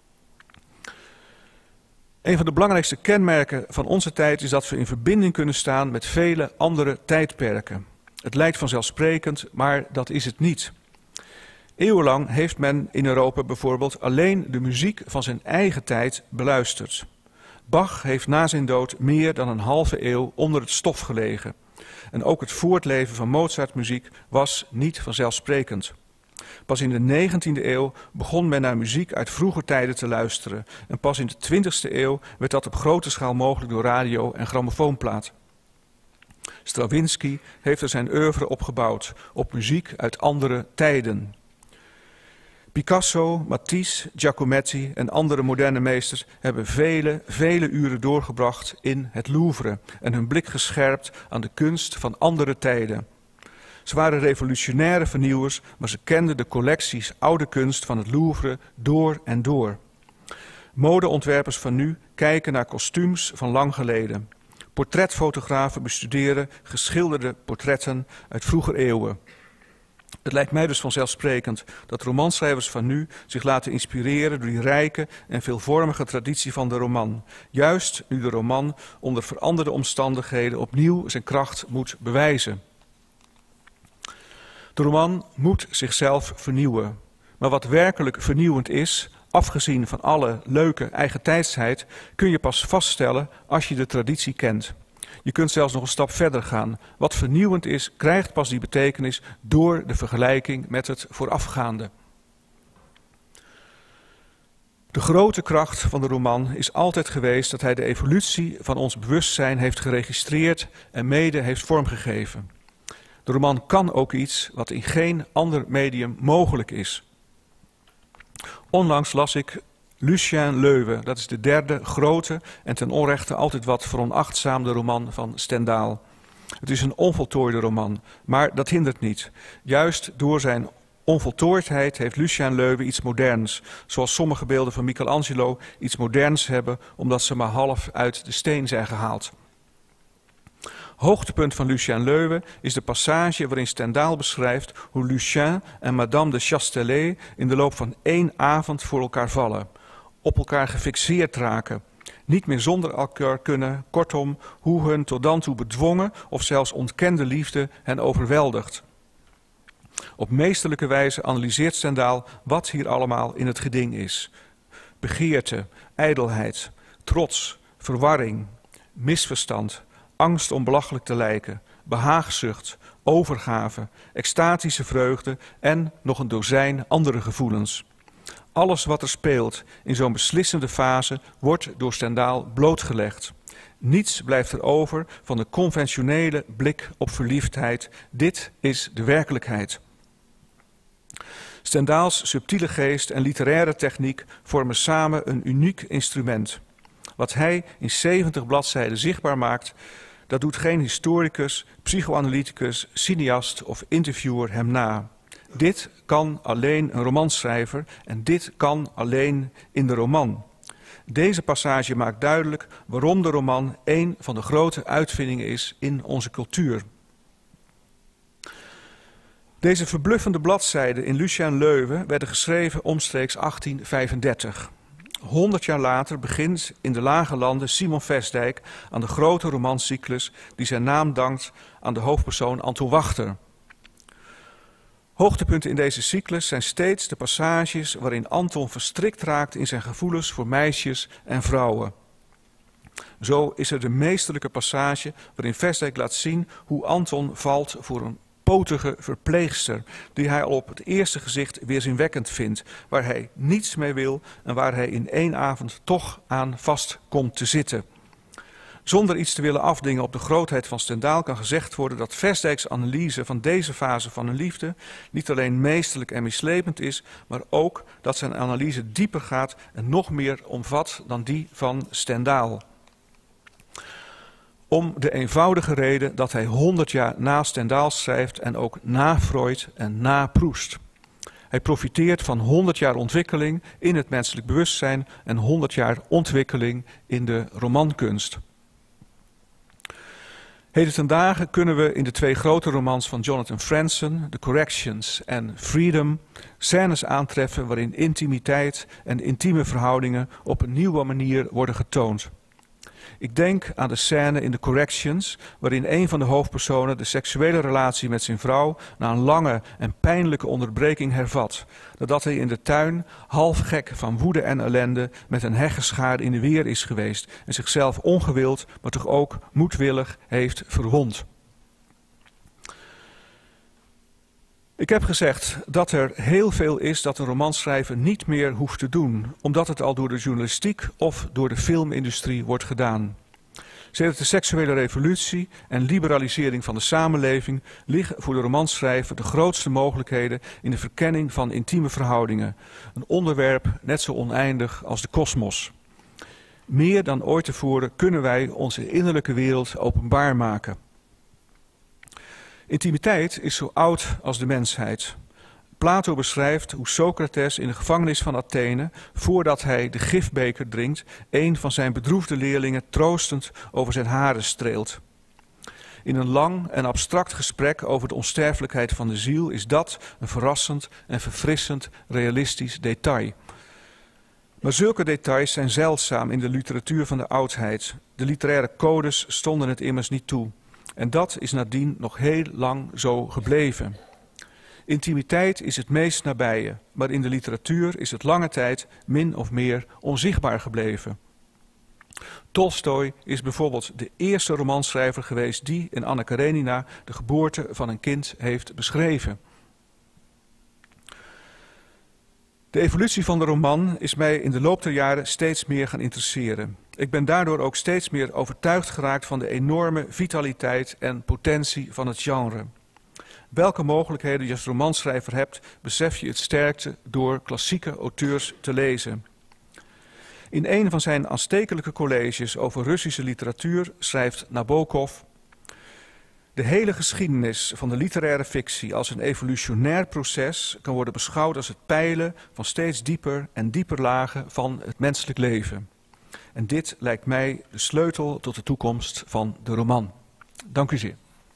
Een van de belangrijkste kenmerken van onze tijd is dat we in verbinding kunnen staan met vele andere tijdperken. Het lijkt vanzelfsprekend, maar dat is het niet. Eeuwenlang heeft men in Europa bijvoorbeeld alleen de muziek van zijn eigen tijd beluisterd. Bach heeft na zijn dood meer dan een halve eeuw onder het stof gelegen. En ook het voortleven van Mozartmuziek was niet vanzelfsprekend. Pas in de negentiende eeuw begon men naar muziek uit vroeger tijden te luisteren. En pas in de twintigste eeuw werd dat op grote schaal mogelijk door radio en grammofoonplaat. Stravinsky heeft er zijn oeuvre op gebouwd, op muziek uit andere tijden. Picasso, Matisse, Giacometti en andere moderne meesters hebben vele, vele uren doorgebracht in het Louvre en hun blik gescherpt aan de kunst van andere tijden. Ze waren revolutionaire vernieuwers, maar ze kenden de collecties oude kunst van het Louvre door en door. Modeontwerpers van nu kijken naar kostuums van lang geleden. Portretfotografen bestuderen geschilderde portretten uit vroeger eeuwen. Het lijkt mij dus vanzelfsprekend dat romanschrijvers van nu zich laten inspireren door die rijke en veelvormige traditie van de roman. Juist nu de roman onder veranderde omstandigheden opnieuw zijn kracht moet bewijzen. De roman moet zichzelf vernieuwen. Maar wat werkelijk vernieuwend is, afgezien van alle leuke eigentijdsheid, kun je pas vaststellen als je de traditie kent. Je kunt zelfs nog een stap verder gaan. Wat vernieuwend is, krijgt pas die betekenis door de vergelijking met het voorafgaande. De grote kracht van de roman is altijd geweest dat hij de evolutie van ons bewustzijn heeft geregistreerd en mede heeft vormgegeven. De roman kan ook iets wat in geen ander medium mogelijk is. Onlangs las ik Lucien Leuwe, dat is de derde grote en ten onrechte altijd wat veronachtzaamde roman van Stendhal. Het is een onvoltooide roman, maar dat hindert niet. Juist door zijn onvoltooidheid heeft Lucien Leuwe iets moderns, zoals sommige beelden van Michelangelo iets moderns hebben, omdat ze maar half uit de steen zijn gehaald. Hoogtepunt van Lucien Leuwe is de passage waarin Stendhal beschrijft hoe Lucien en Madame de Chastelet in de loop van één avond voor elkaar vallen, op elkaar gefixeerd raken, niet meer zonder elkaar kunnen, kortom, hoe hun tot dan toe bedwongen of zelfs ontkende liefde hen overweldigt. Op meesterlijke wijze analyseert Stendhal wat hier allemaal in het geding is. Begeerte, ijdelheid, trots, verwarring, misverstand, angst om belachelijk te lijken, behaagzucht, overgave, extatische vreugde en nog een dozijn andere gevoelens. Alles wat er speelt in zo'n beslissende fase wordt door Stendhal blootgelegd. Niets blijft er over van de conventionele blik op verliefdheid. Dit is de werkelijkheid. Stendaals subtiele geest en literaire techniek vormen samen een uniek instrument. Wat hij in zeventig bladzijden zichtbaar maakt, dat doet geen historicus, psychoanalyticus, cineast of interviewer hem na. Dit kan alleen een romanschrijver en dit kan alleen in de roman. Deze passage maakt duidelijk waarom de roman een van de grote uitvindingen is in onze cultuur. Deze verbluffende bladzijden in Lucien Leuwe werden geschreven omstreeks achttien vijfendertig. Honderd jaar later begint in de Lage Landen Simon Vestdijk aan de grote romancyclus die zijn naam dankt aan de hoofdpersoon Anton Wachter. Hoogtepunten in deze cyclus zijn steeds de passages waarin Anton verstrikt raakt in zijn gevoelens voor meisjes en vrouwen. Zo is er de meesterlijke passage waarin Vestdijk laat zien hoe Anton valt voor een potige verpleegster die hij al op het eerste gezicht weerzinwekkend vindt, waar hij niets mee wil en waar hij in één avond toch aan vast komt te zitten. Zonder iets te willen afdingen op de grootheid van Stendaal kan gezegd worden dat Vestdijks analyse van deze fase van een liefde niet alleen meesterlijk en mislepend is, maar ook dat zijn analyse dieper gaat en nog meer omvat dan die van Stendaal. Om de eenvoudige reden dat hij honderd jaar na Stendaal schrijft en ook na Freud en na Proust. Hij profiteert van honderd jaar ontwikkeling in het menselijk bewustzijn en honderd jaar ontwikkeling in de romankunst. Heden ten dagen kunnen we in de twee grote romans van Jonathan Franzen, The Corrections en Freedom, scènes aantreffen waarin intimiteit en intieme verhoudingen op een nieuwe manier worden getoond. Ik denk aan de scène in The Corrections, waarin een van de hoofdpersonen de seksuele relatie met zijn vrouw na een lange en pijnlijke onderbreking hervat, nadat hij in de tuin, half gek van woede en ellende, met een heggenschaar in de weer is geweest en zichzelf ongewild, maar toch ook moedwillig heeft verwond. Ik heb gezegd dat er heel veel is dat een romanschrijver niet meer hoeft te doen, omdat het al door de journalistiek of door de filmindustrie wordt gedaan. Sedert de seksuele revolutie en liberalisering van de samenleving liggen voor de romanschrijver de grootste mogelijkheden in de verkenning van intieme verhoudingen. Een onderwerp net zo oneindig als de kosmos. Meer dan ooit tevoren kunnen wij onze innerlijke wereld openbaar maken. Intimiteit is zo oud als de mensheid. Plato beschrijft hoe Socrates in de gevangenis van Athene, voordat hij de gifbeker drinkt, een van zijn bedroefde leerlingen troostend over zijn haren streelt. In een lang en abstract gesprek over de onsterfelijkheid van de ziel is dat een verrassend en verfrissend realistisch detail. Maar zulke details zijn zeldzaam in de literatuur van de oudheid. De literaire codes stonden het immers niet toe. En dat is nadien nog heel lang zo gebleven. Intimiteit is het meest nabije, maar in de literatuur is het lange tijd min of meer onzichtbaar gebleven. Tolstoj is bijvoorbeeld de eerste romanschrijver geweest die in Anna Karenina de geboorte van een kind heeft beschreven. De evolutie van de roman is mij in de loop der jaren steeds meer gaan interesseren. Ik ben daardoor ook steeds meer overtuigd geraakt van de enorme vitaliteit en potentie van het genre. Welke mogelijkheden je als romanschrijver hebt, besef je het sterkste door klassieke auteurs te lezen. In een van zijn aanstekelijke colleges over Russische literatuur schrijft Nabokov: de hele geschiedenis van de literaire fictie als een evolutionair proces kan worden beschouwd als het peilen van steeds dieper en dieper lagen van het menselijk leven. En dit lijkt mij de sleutel tot de toekomst van de roman. Dank u zeer.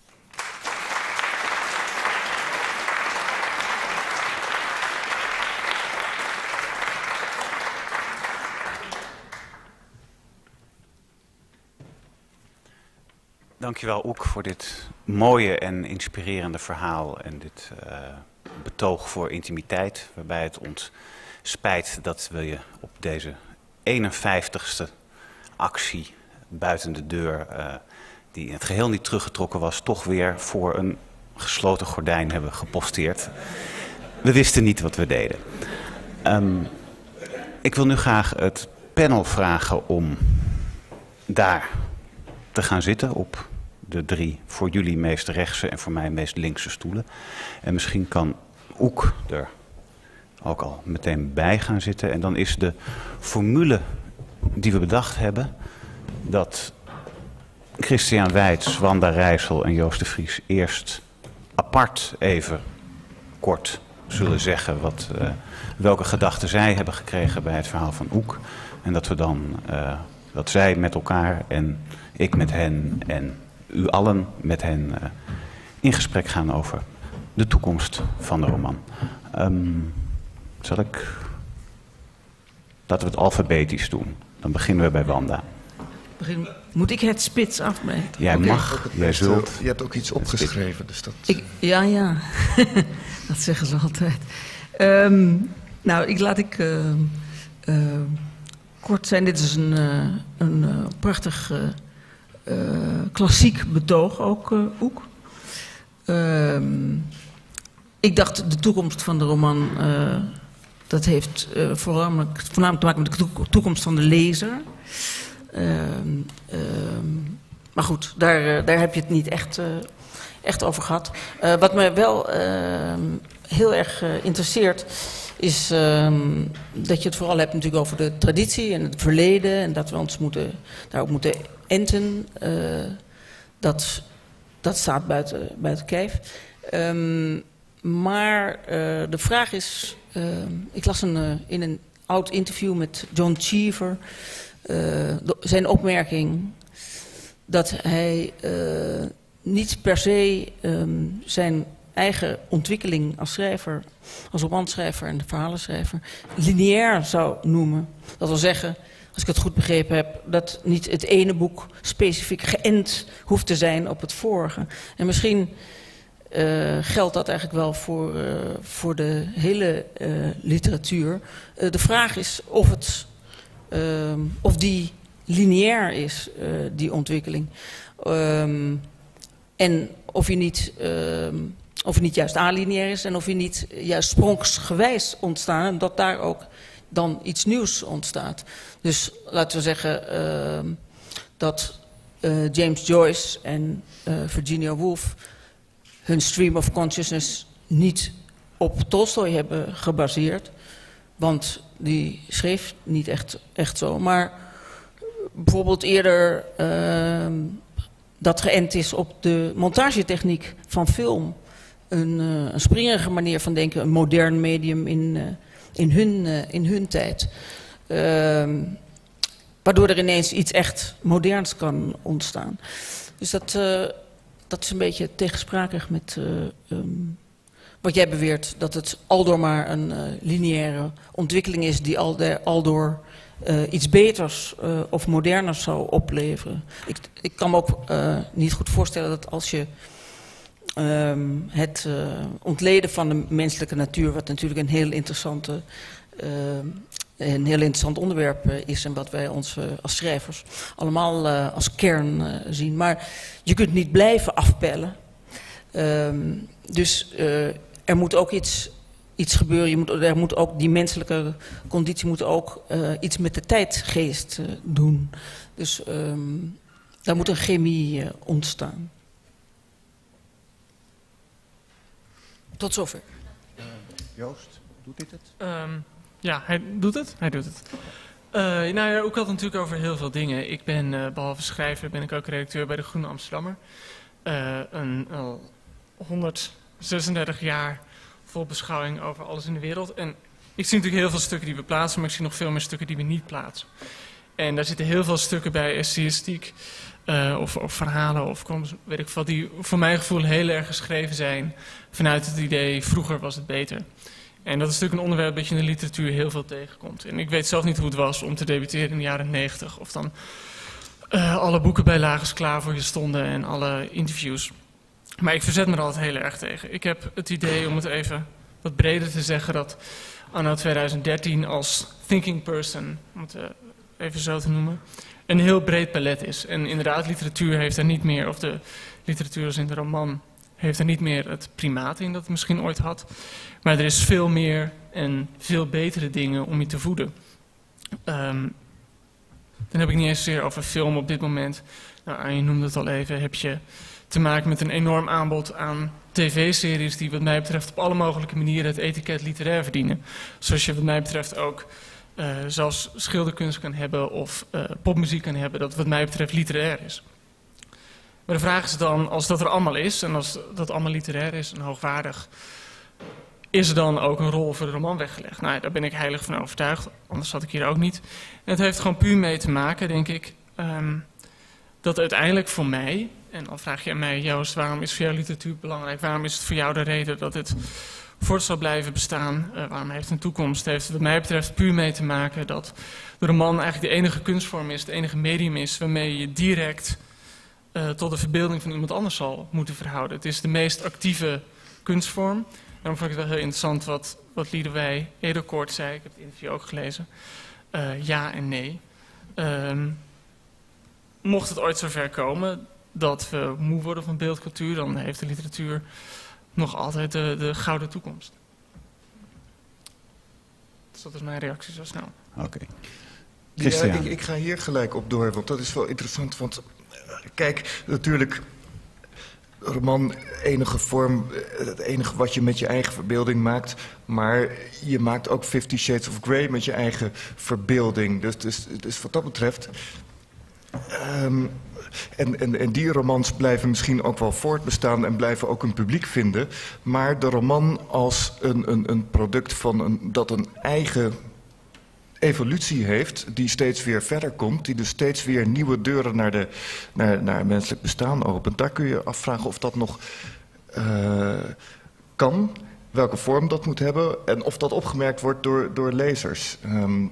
Dankjewel Oek voor dit mooie en inspirerende verhaal en dit uh, betoog voor intimiteit, waarbij het ons spijt dat we je op deze eenenvijftigste actie buiten de deur, uh, die in het geheel niet teruggetrokken was, toch weer voor een gesloten gordijn hebben geposteerd. We wisten niet wat we deden. Um, ik wil nu graag het panel vragen om daar te gaan zitten op de drie voor jullie meest rechtse en voor mij meest linkse stoelen. En misschien kan Oek er ook al meteen bij gaan zitten. En dan is de formule die we bedacht hebben dat Christian Weitz, Wanda Rijssel en Joost de Vries eerst apart even kort zullen zeggen wat, uh, welke gedachten zij hebben gekregen bij het verhaal van Oek. En dat we dan, uh, dat zij met elkaar en ik met hen en u allen met hen uh, in gesprek gaan over de toekomst van de roman. Um, zal ik... Laten we het alfabetisch doen. Dan beginnen we bij Wanda. Begin, moet ik het spits afmeten? Jij okay. mag, jij zult. Je hebt ook iets opgeschreven, dus dat... Ik, ja, ja. Dat zeggen ze altijd. Um, nou, ik laat ik uh, uh, kort zijn. Dit is een, uh, een uh, prachtig uh, uh, klassiek betoog ook, uh, Oek. Uh, ik dacht, de toekomst van de roman... Uh, dat heeft uh, voornamelijk, voornamelijk te maken met de toekomst van de lezer. Uh, uh, maar goed, daar, uh, daar heb je het niet echt, uh, echt over gehad. Uh, wat me wel uh, heel erg uh, interesseert... is uh, dat je het vooral hebt natuurlijk over de traditie en het verleden... en dat we ons moeten, daarop moeten enten. Uh, dat, dat staat buiten, buiten kijf. Um, maar uh, de vraag is... Uh, ik las een, uh, in een oud interview met John Cheever... Uh, zijn opmerking dat hij uh, niet per se um, zijn eigen ontwikkeling als schrijver, als romanschrijver en verhalenschrijver, lineair zou noemen. Dat wil zeggen, als ik het goed begrepen heb, dat niet het ene boek specifiek geënt hoeft te zijn op het vorige. En misschien uh, geldt dat eigenlijk wel voor, uh, voor de hele uh, literatuur. Uh, de vraag is of het... Uh, of die lineair is, uh, die ontwikkeling. Um, en of je niet, uh, of je niet juist alineair is en of je niet juist sprongsgewijs ontstaan en dat daar ook dan iets nieuws ontstaat. Dus laten we zeggen uh, dat uh, James Joyce en uh, Virginia Woolf hun stream of consciousness niet op Tolstoy hebben gebaseerd. Want die schreef niet echt, echt zo. Maar bijvoorbeeld eerder uh, dat geënt is op de montagetechniek van film. Een, uh, een springerige manier van denken, een modern medium in, uh, in, hun, uh, in hun tijd. Uh, waardoor er ineens iets echt moderns kan ontstaan. Dus dat, uh, dat is een beetje tegensprakig met... Uh, um, Wat jij beweert, dat het aldoor maar een uh, lineaire ontwikkeling is... die aldoor, aldoor uh, iets beters uh, of moderners zou opleveren. Ik, ik kan me ook uh, niet goed voorstellen dat als je um, het uh, ontleden van de menselijke natuur... wat natuurlijk een heel, interessante, uh, een heel interessant onderwerp uh, is... en wat wij ons uh, als schrijvers allemaal uh, als kern uh, zien. Maar je kunt niet blijven afpellen. Um, dus... Uh, Er moet ook iets, iets gebeuren. Je moet, er moet ook, die menselijke conditie moet ook uh, iets met de tijdgeest uh, doen. Dus um, daar moet een chemie uh, ontstaan. Tot zover. Uh, Joost, doet dit het? Um, ja, hij doet het. Hij doet het. Uh, nou ja, ook had het natuurlijk over heel veel dingen. Ik ben, uh, behalve schrijver, ben ik ook redacteur bij de Groene Amsterdammer. Uh, een al honderdzesendertig jaar vol beschouwing over alles in de wereld. En ik zie natuurlijk heel veel stukken die we plaatsen, maar ik zie nog veel meer stukken die we niet plaatsen. En daar zitten heel veel stukken bij, essayistiek, uh, of, of verhalen, of weet ik wat, die voor mijn gevoel heel erg geschreven zijn vanuit het idee, vroeger was het beter. En dat is natuurlijk een onderwerp dat je in de literatuur heel veel tegenkomt. En ik weet zelf niet hoe het was om te debuteren in de jaren negentig, of dan uh, alle boekenbijlages klaar voor je stonden en alle interviews. Maar ik verzet me er altijd heel erg tegen. Ik heb het idee, om het even wat breder te zeggen, dat anno tweeduizend dertien als thinking person, om het even zo te noemen, een heel breed palet is. En inderdaad, literatuur heeft er niet meer, of de literatuur als in de roman, heeft er niet meer het primaat in dat het misschien ooit had. Maar er is veel meer en veel betere dingen om je te voeden. Um, Dan heb ik niet eens zozeer over film op dit moment. Nou, je noemde het al even, heb je te maken met een enorm aanbod aan tv-series die wat mij betreft op alle mogelijke manieren het etiket literair verdienen. Zoals je wat mij betreft ook uh, zelfs schilderkunst kan hebben of uh, popmuziek kan hebben, dat wat mij betreft literair is. Maar de vraag is dan, als dat er allemaal is en als dat allemaal literair is en hoogwaardig, is er dan ook een rol voor de roman weggelegd? Nou, daar ben ik heilig van overtuigd, anders zat ik hier ook niet. En het heeft gewoon puur mee te maken, denk ik, um, dat uiteindelijk voor mij, en dan vraag je aan mij, Joost, waarom is voor jou literatuur belangrijk? Waarom is het voor jou de reden dat het voort zal blijven bestaan? Uh, waarom heeft het een toekomst? Het heeft wat mij betreft puur mee te maken dat de roman eigenlijk de enige kunstvorm is, het enige medium is waarmee je direct uh, tot de verbeelding van iemand anders zal moeten verhouden. Het is de meest actieve kunstvorm. Daarom vond ik het wel heel interessant wat, wat Liedewij Edelkoort zei. Ik heb het interview ook gelezen. Uh, ja en nee. Um, mocht het ooit zover komen dat we moe worden van beeldcultuur, dan heeft de literatuur nog altijd de, de gouden toekomst. Dus dat is mijn reactie zo snel. Oké. Okay. Ja, ik, ik ga hier gelijk op door, want dat is wel interessant. Want kijk, natuurlijk, roman, enige vorm, het enige wat je met je eigen verbeelding maakt. Maar je maakt ook Fifty Shades of Grey met je eigen verbeelding. Dus, dus, dus wat dat betreft. Um, en, en, en die romans blijven misschien ook wel voortbestaan en blijven ook een publiek vinden. Maar de roman als een, een, een product van een, dat een eigen evolutie heeft, die steeds weer verder komt, die dus steeds weer nieuwe deuren naar, de, naar, naar menselijk bestaan opent. Daar kun je afvragen of dat nog uh, kan, welke vorm dat moet hebben en of dat opgemerkt wordt door, door lezers. Um,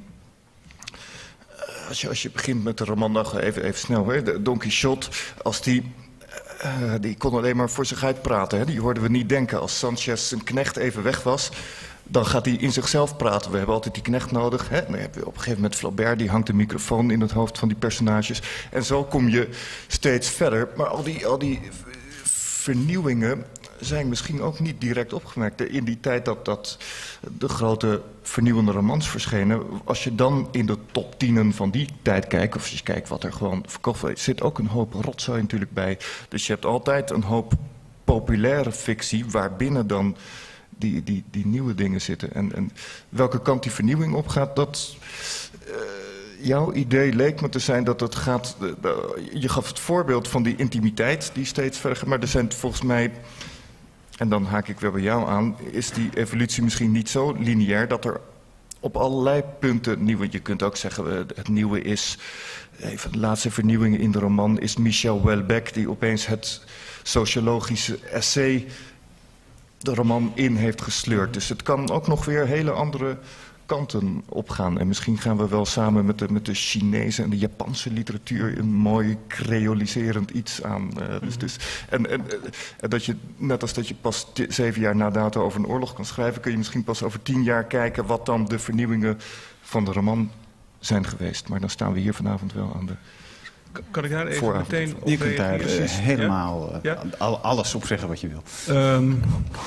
als, je, als je begint met de roman, dan even, even snel hoor. Don Quixote, als die, uh, die kon alleen maar voor zich uit praten. Hè? Die hoorden we niet denken. Als Sanchez zijn knecht even weg was, dan gaat hij in zichzelf praten. We hebben altijd die knecht nodig. Hè? Dan heb je op een gegeven moment Flaubert, die hangt de microfoon in het hoofd van die personages. En zo kom je steeds verder. Maar al die, al die vernieuwingen zijn misschien ook niet direct opgemerkt. In die tijd dat, dat de grote vernieuwende romans verschenen, als je dan in de top tienen van die tijd kijkt, of als je kijkt wat er gewoon verkocht wordt, zit ook een hoop rotzooi natuurlijk bij. Dus je hebt altijd een hoop populaire fictie waarbinnen dan Die, die, die nieuwe dingen zitten. En, en welke kant die vernieuwing opgaat, dat uh, jouw idee leek me te zijn dat het gaat. Uh, uh, je gaf het voorbeeld van die intimiteit die steeds verder gaat, maar er zijn volgens mij, en dan haak ik weer bij jou aan, is die evolutie misschien niet zo lineair dat er op allerlei punten nieuwe. Je kunt ook zeggen, uh, het nieuwe is, een van de laatste vernieuwingen in de roman is Michel Houellebecq, die opeens het sociologische essay de roman in heeft gesleurd. Dus het kan ook nog weer hele andere kanten opgaan. En misschien gaan we wel samen met de, met de Chinese en de Japanse literatuur een mooi creoliserend iets aan. Uh, dus, dus, en, en, en dat je, net als dat je pas zeven jaar na dato over een oorlog kan schrijven, kun je misschien pas over tien jaar kijken wat dan de vernieuwingen van de roman zijn geweest. Maar dan staan we hier vanavond wel aan de Kan ik daar even vooravond. meteen op Je kunt daar uh, helemaal uh, ja? al, alles op zeggen wat je wil. Um,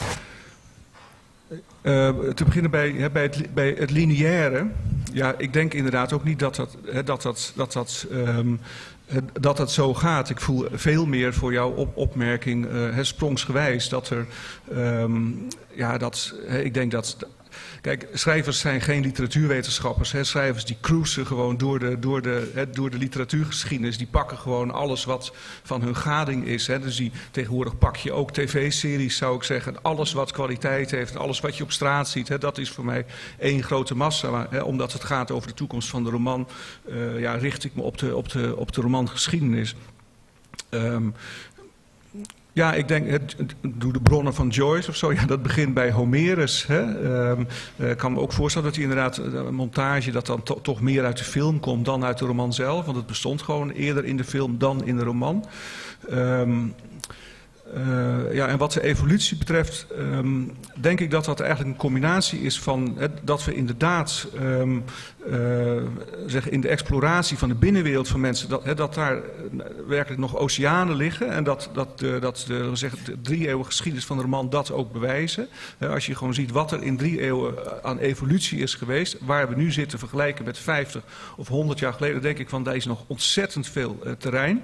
uh, te beginnen bij, hè, bij, het, bij het lineaire. Ja, ik denk inderdaad ook niet dat dat, hè, dat, dat, dat, dat, um, dat dat zo gaat. Ik voel veel meer voor jouw op, opmerking, uh, sprongsgewijs, dat er, um, ja, dat, hè, ik denk dat. Kijk, schrijvers zijn geen literatuurwetenschappers. Hè. Schrijvers die cruisen gewoon door de, door, de, hè, door de literatuurgeschiedenis. Die pakken gewoon alles wat van hun gading is. Hè. Dus die, tegenwoordig pak je ook tv-series, zou ik zeggen. Alles wat kwaliteit heeft, alles wat je op straat ziet. Hè, dat is voor mij één grote massa. Maar, hè, omdat het gaat over de toekomst van de roman, uh, ja, richt ik me op de, op de, op de romangeschiedenis. Um, Ja, ik denk, het, het, doe de bronnen van Joyce of zo. Ja, dat begint bij Homerus. Hè. Um, ik kan me ook voorstellen dat hij inderdaad een montage, dat dan to, toch meer uit de film komt dan uit de roman zelf. Want het bestond gewoon eerder in de film dan in de roman. Um, Uh, ja, en wat de evolutie betreft, um, denk ik dat dat eigenlijk een combinatie is van he, dat we inderdaad um, uh, zeg, in de exploratie van de binnenwereld van mensen, dat, he, dat daar werkelijk nog oceanen liggen en dat, dat, uh, dat de, zeg, de drie eeuwen geschiedenis van de roman dat ook bewijzen. Uh, als je gewoon ziet wat er in drie eeuwen aan evolutie is geweest, waar we nu zitten vergelijken met vijftig of honderd jaar geleden, denk ik van daar is nog ontzettend veel uh, terrein.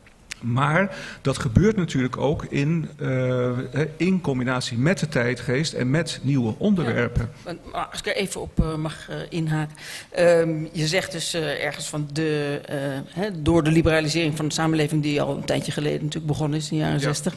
Maar dat gebeurt natuurlijk ook in, uh, in combinatie met de tijdgeest en met nieuwe onderwerpen. Ja, als ik er even op uh, mag uh, inhaken. Um, je zegt dus uh, ergens van de, uh, hè, door de liberalisering van de samenleving die al een tijdje geleden natuurlijk begonnen is in de jaren zestig.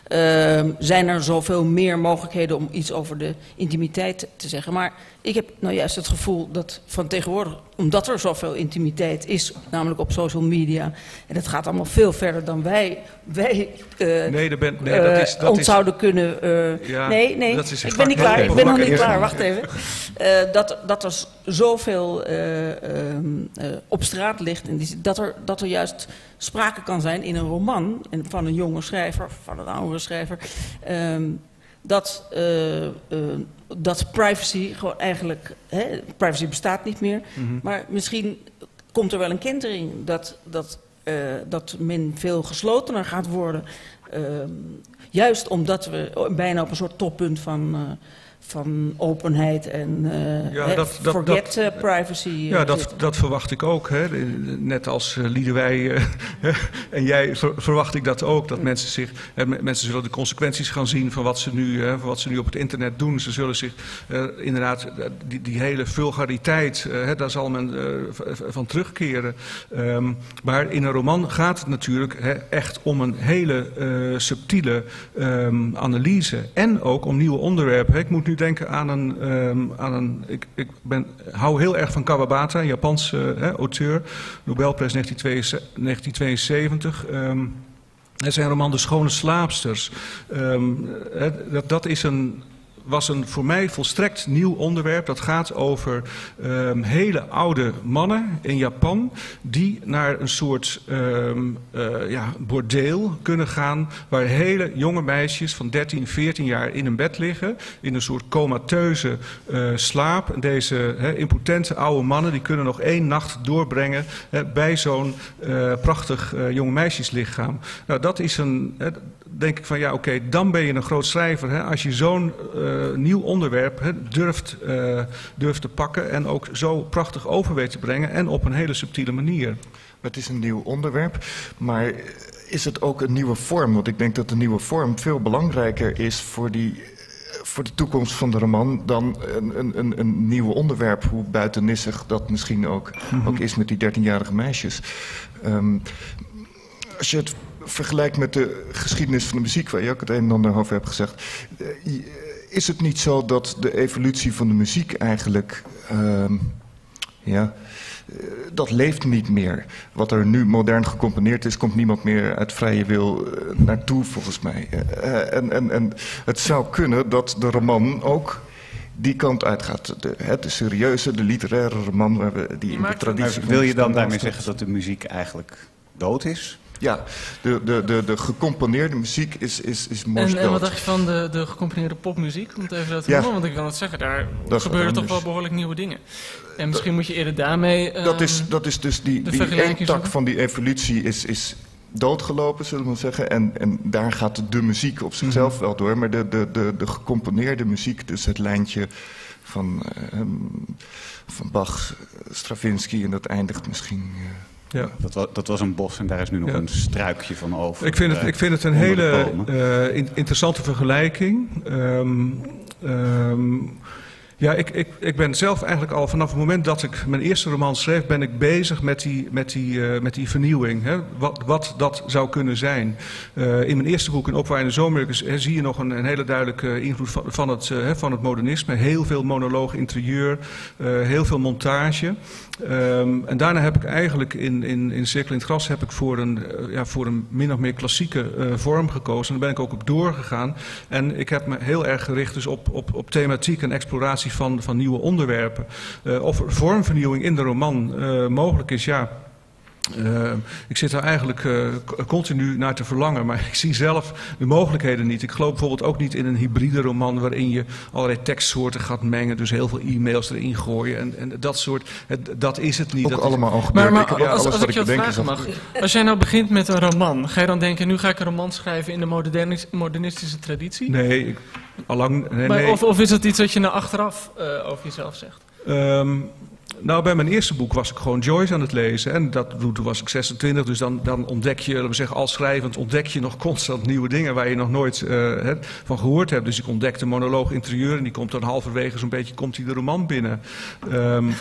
Ja. Uh, zijn er zoveel meer mogelijkheden om iets over de intimiteit te zeggen. Maar ik heb nou juist het gevoel dat van tegenwoordig, omdat er zoveel intimiteit is, namelijk op social media, en dat gaat allemaal veel verder dan wij, wij uh, nee, dat ben, nee, dat is, dat ons is, zouden kunnen... Uh, ja, nee, nee, dat is ik ben niet klaar, okay, ik ben nog niet klaar, wacht even. Uh, dat, dat er zoveel uh, uh, uh, op straat ligt, en die, dat, er, dat er juist sprake kan zijn in een roman, en van een jonge schrijver, van een oudere schrijver, um, dat... Uh, uh, dat privacy gewoon eigenlijk... Hè, privacy bestaat niet meer. Mm-hmm. Maar misschien komt er wel een kentering. Dat, dat, uh, dat men veel geslotener gaat worden. Uh, juist omdat we bijna op een soort toppunt van... Uh, van openheid en uh, ja, he, dat, dat, forget dat, uh, privacy. Uh, ja, dat, dat verwacht ik ook. Hè. Net als uh, Liedewij uh, en jij ver, verwacht ik dat ook. Dat ja. mensen zich, uh, mensen zullen de consequenties gaan zien van wat ze nu, uh, van wat ze nu op het internet doen. Ze zullen zich uh, inderdaad, uh, die, die hele vulgariteit, uh, daar zal men uh, van terugkeren. Um, maar in een roman gaat het natuurlijk hè, echt om een hele uh, subtiele um, analyse. En ook om nieuwe onderwerpen. Ik moet nu denken aan een... Um, aan een ik ik ben, hou heel erg van Kawabata, een Japanse uh, auteur. Nobelprijs negentien tweeënzeventig. Um, zijn roman De Schone Slaapsters. Um, dat, dat is een... was een voor mij volstrekt nieuw onderwerp. Dat gaat over um, hele oude mannen in Japan die naar een soort um, uh, ja, bordeel kunnen gaan waar hele jonge meisjes van dertien, veertien jaar in een bed liggen in een soort comateuze uh, slaap. En deze he, impotente oude mannen die kunnen nog één nacht doorbrengen he, bij zo'n uh, prachtig uh, jonge meisjeslichaam. Nou, dat is een... He, denk ik van ja, oké, okay, dan ben je een groot schrijver. Hè, als je zo'n uh, nieuw onderwerp hè, durft, uh, durft te pakken en ook zo prachtig over weet te brengen en op een hele subtiele manier. Het is een nieuw onderwerp, maar is het ook een nieuwe vorm? Want ik denk dat de nieuwe vorm veel belangrijker is voor, die, voor de toekomst van de roman dan een, een, een, een nieuw onderwerp, hoe buitennissig dat misschien ook, mm-hmm. ook is met die dertienjarige meisjes. Um, als je het vergelijkt met de geschiedenis van de muziek, waar je ook het een en ander over hebt gezegd, is het niet zo dat de evolutie van de muziek eigenlijk, uh, ja, dat leeft niet meer. Wat er nu modern gecomponeerd is, komt niemand meer uit vrije wil uh, naartoe, volgens mij. Uh, en, en, en het zou kunnen dat de roman ook die kant uitgaat. De, de serieuze, de literaire roman, waar we die in de traditie... Wil je dan daarmee zeggen dat de muziek eigenlijk dood is? Ja, de, de, de, de gecomponeerde muziek is, is, is morsdood. En, en wat dacht je van de, de gecomponeerde popmuziek? Om het even zo te noemen, ja. Want ik kan het zeggen, daar dat gebeuren toch wel behoorlijk nieuwe dingen. En misschien moet je eerder daarmee... Um, dat, is, dat is dus die, die één tak van die evolutie is, is doodgelopen, zullen we maar zeggen. En, en daar gaat de muziek op zichzelf mm-hmm. wel door. Maar de, de, de, de gecomponeerde muziek, dus het lijntje van, um, van Bach, Stravinsky, en dat eindigt misschien... Uh, Ja. Dat, was, dat was een bos en daar is nu nog ja. een struikje van over. Ik vind het, ik vind het een hele uh, in, interessante vergelijking. Um, um, ja, ik, ik, ik ben zelf eigenlijk al vanaf het moment dat ik mijn eerste roman schreef, ben ik bezig met die, met die, uh, met die vernieuwing. Hè? Wat, wat dat zou kunnen zijn. Uh, in mijn eerste boek, In Opwaaiende Zomerjurk, zie je nog een, een hele duidelijke invloed van, van, het, uh, van het modernisme. Heel veel monoloog interieur, uh, heel veel montage. Um, en daarna heb ik eigenlijk in, in, in Cirkel in het Gras heb ik voor een, uh, ja, voor een min of meer klassieke uh, vorm gekozen. En daar ben ik ook op doorgegaan. En ik heb me heel erg gericht dus op, op, op thematiek en exploratie van, van nieuwe onderwerpen. Uh, of vormvernieuwing in de roman uh, mogelijk is, ja. Uh, ik zit daar eigenlijk uh, continu naar te verlangen, maar ik zie zelf de mogelijkheden niet. Ik geloof bijvoorbeeld ook niet in een hybride roman waarin je allerlei tekstsoorten gaat mengen, dus heel veel e-mails erin gooien en, en dat soort. Het, dat is het niet. Ook dat allemaal is, al gebeurd. Maar, maar ik, ja, als, alles als wat ik je ik wat bedenk vragen is mag, als jij nou begint met een roman, ga je dan denken, nu ga ik een roman schrijven in de modernis, modernistische traditie? Nee, ik, allang. Nee, maar, nee. Of, of is dat iets wat je nou achteraf uh, over jezelf zegt? Um, Nou, bij mijn eerste boek was ik gewoon Joyce aan het lezen. En dat, toen was ik zesentwintig, dus dan, dan ontdek je, laten we zeggen, als schrijvend ontdek je nog constant nieuwe dingen waar je nog nooit uh, he, van gehoord hebt. Dus ik ontdekte monoloog interieur en die komt dan halverwege zo'n beetje, komt hij de roman binnen. Um,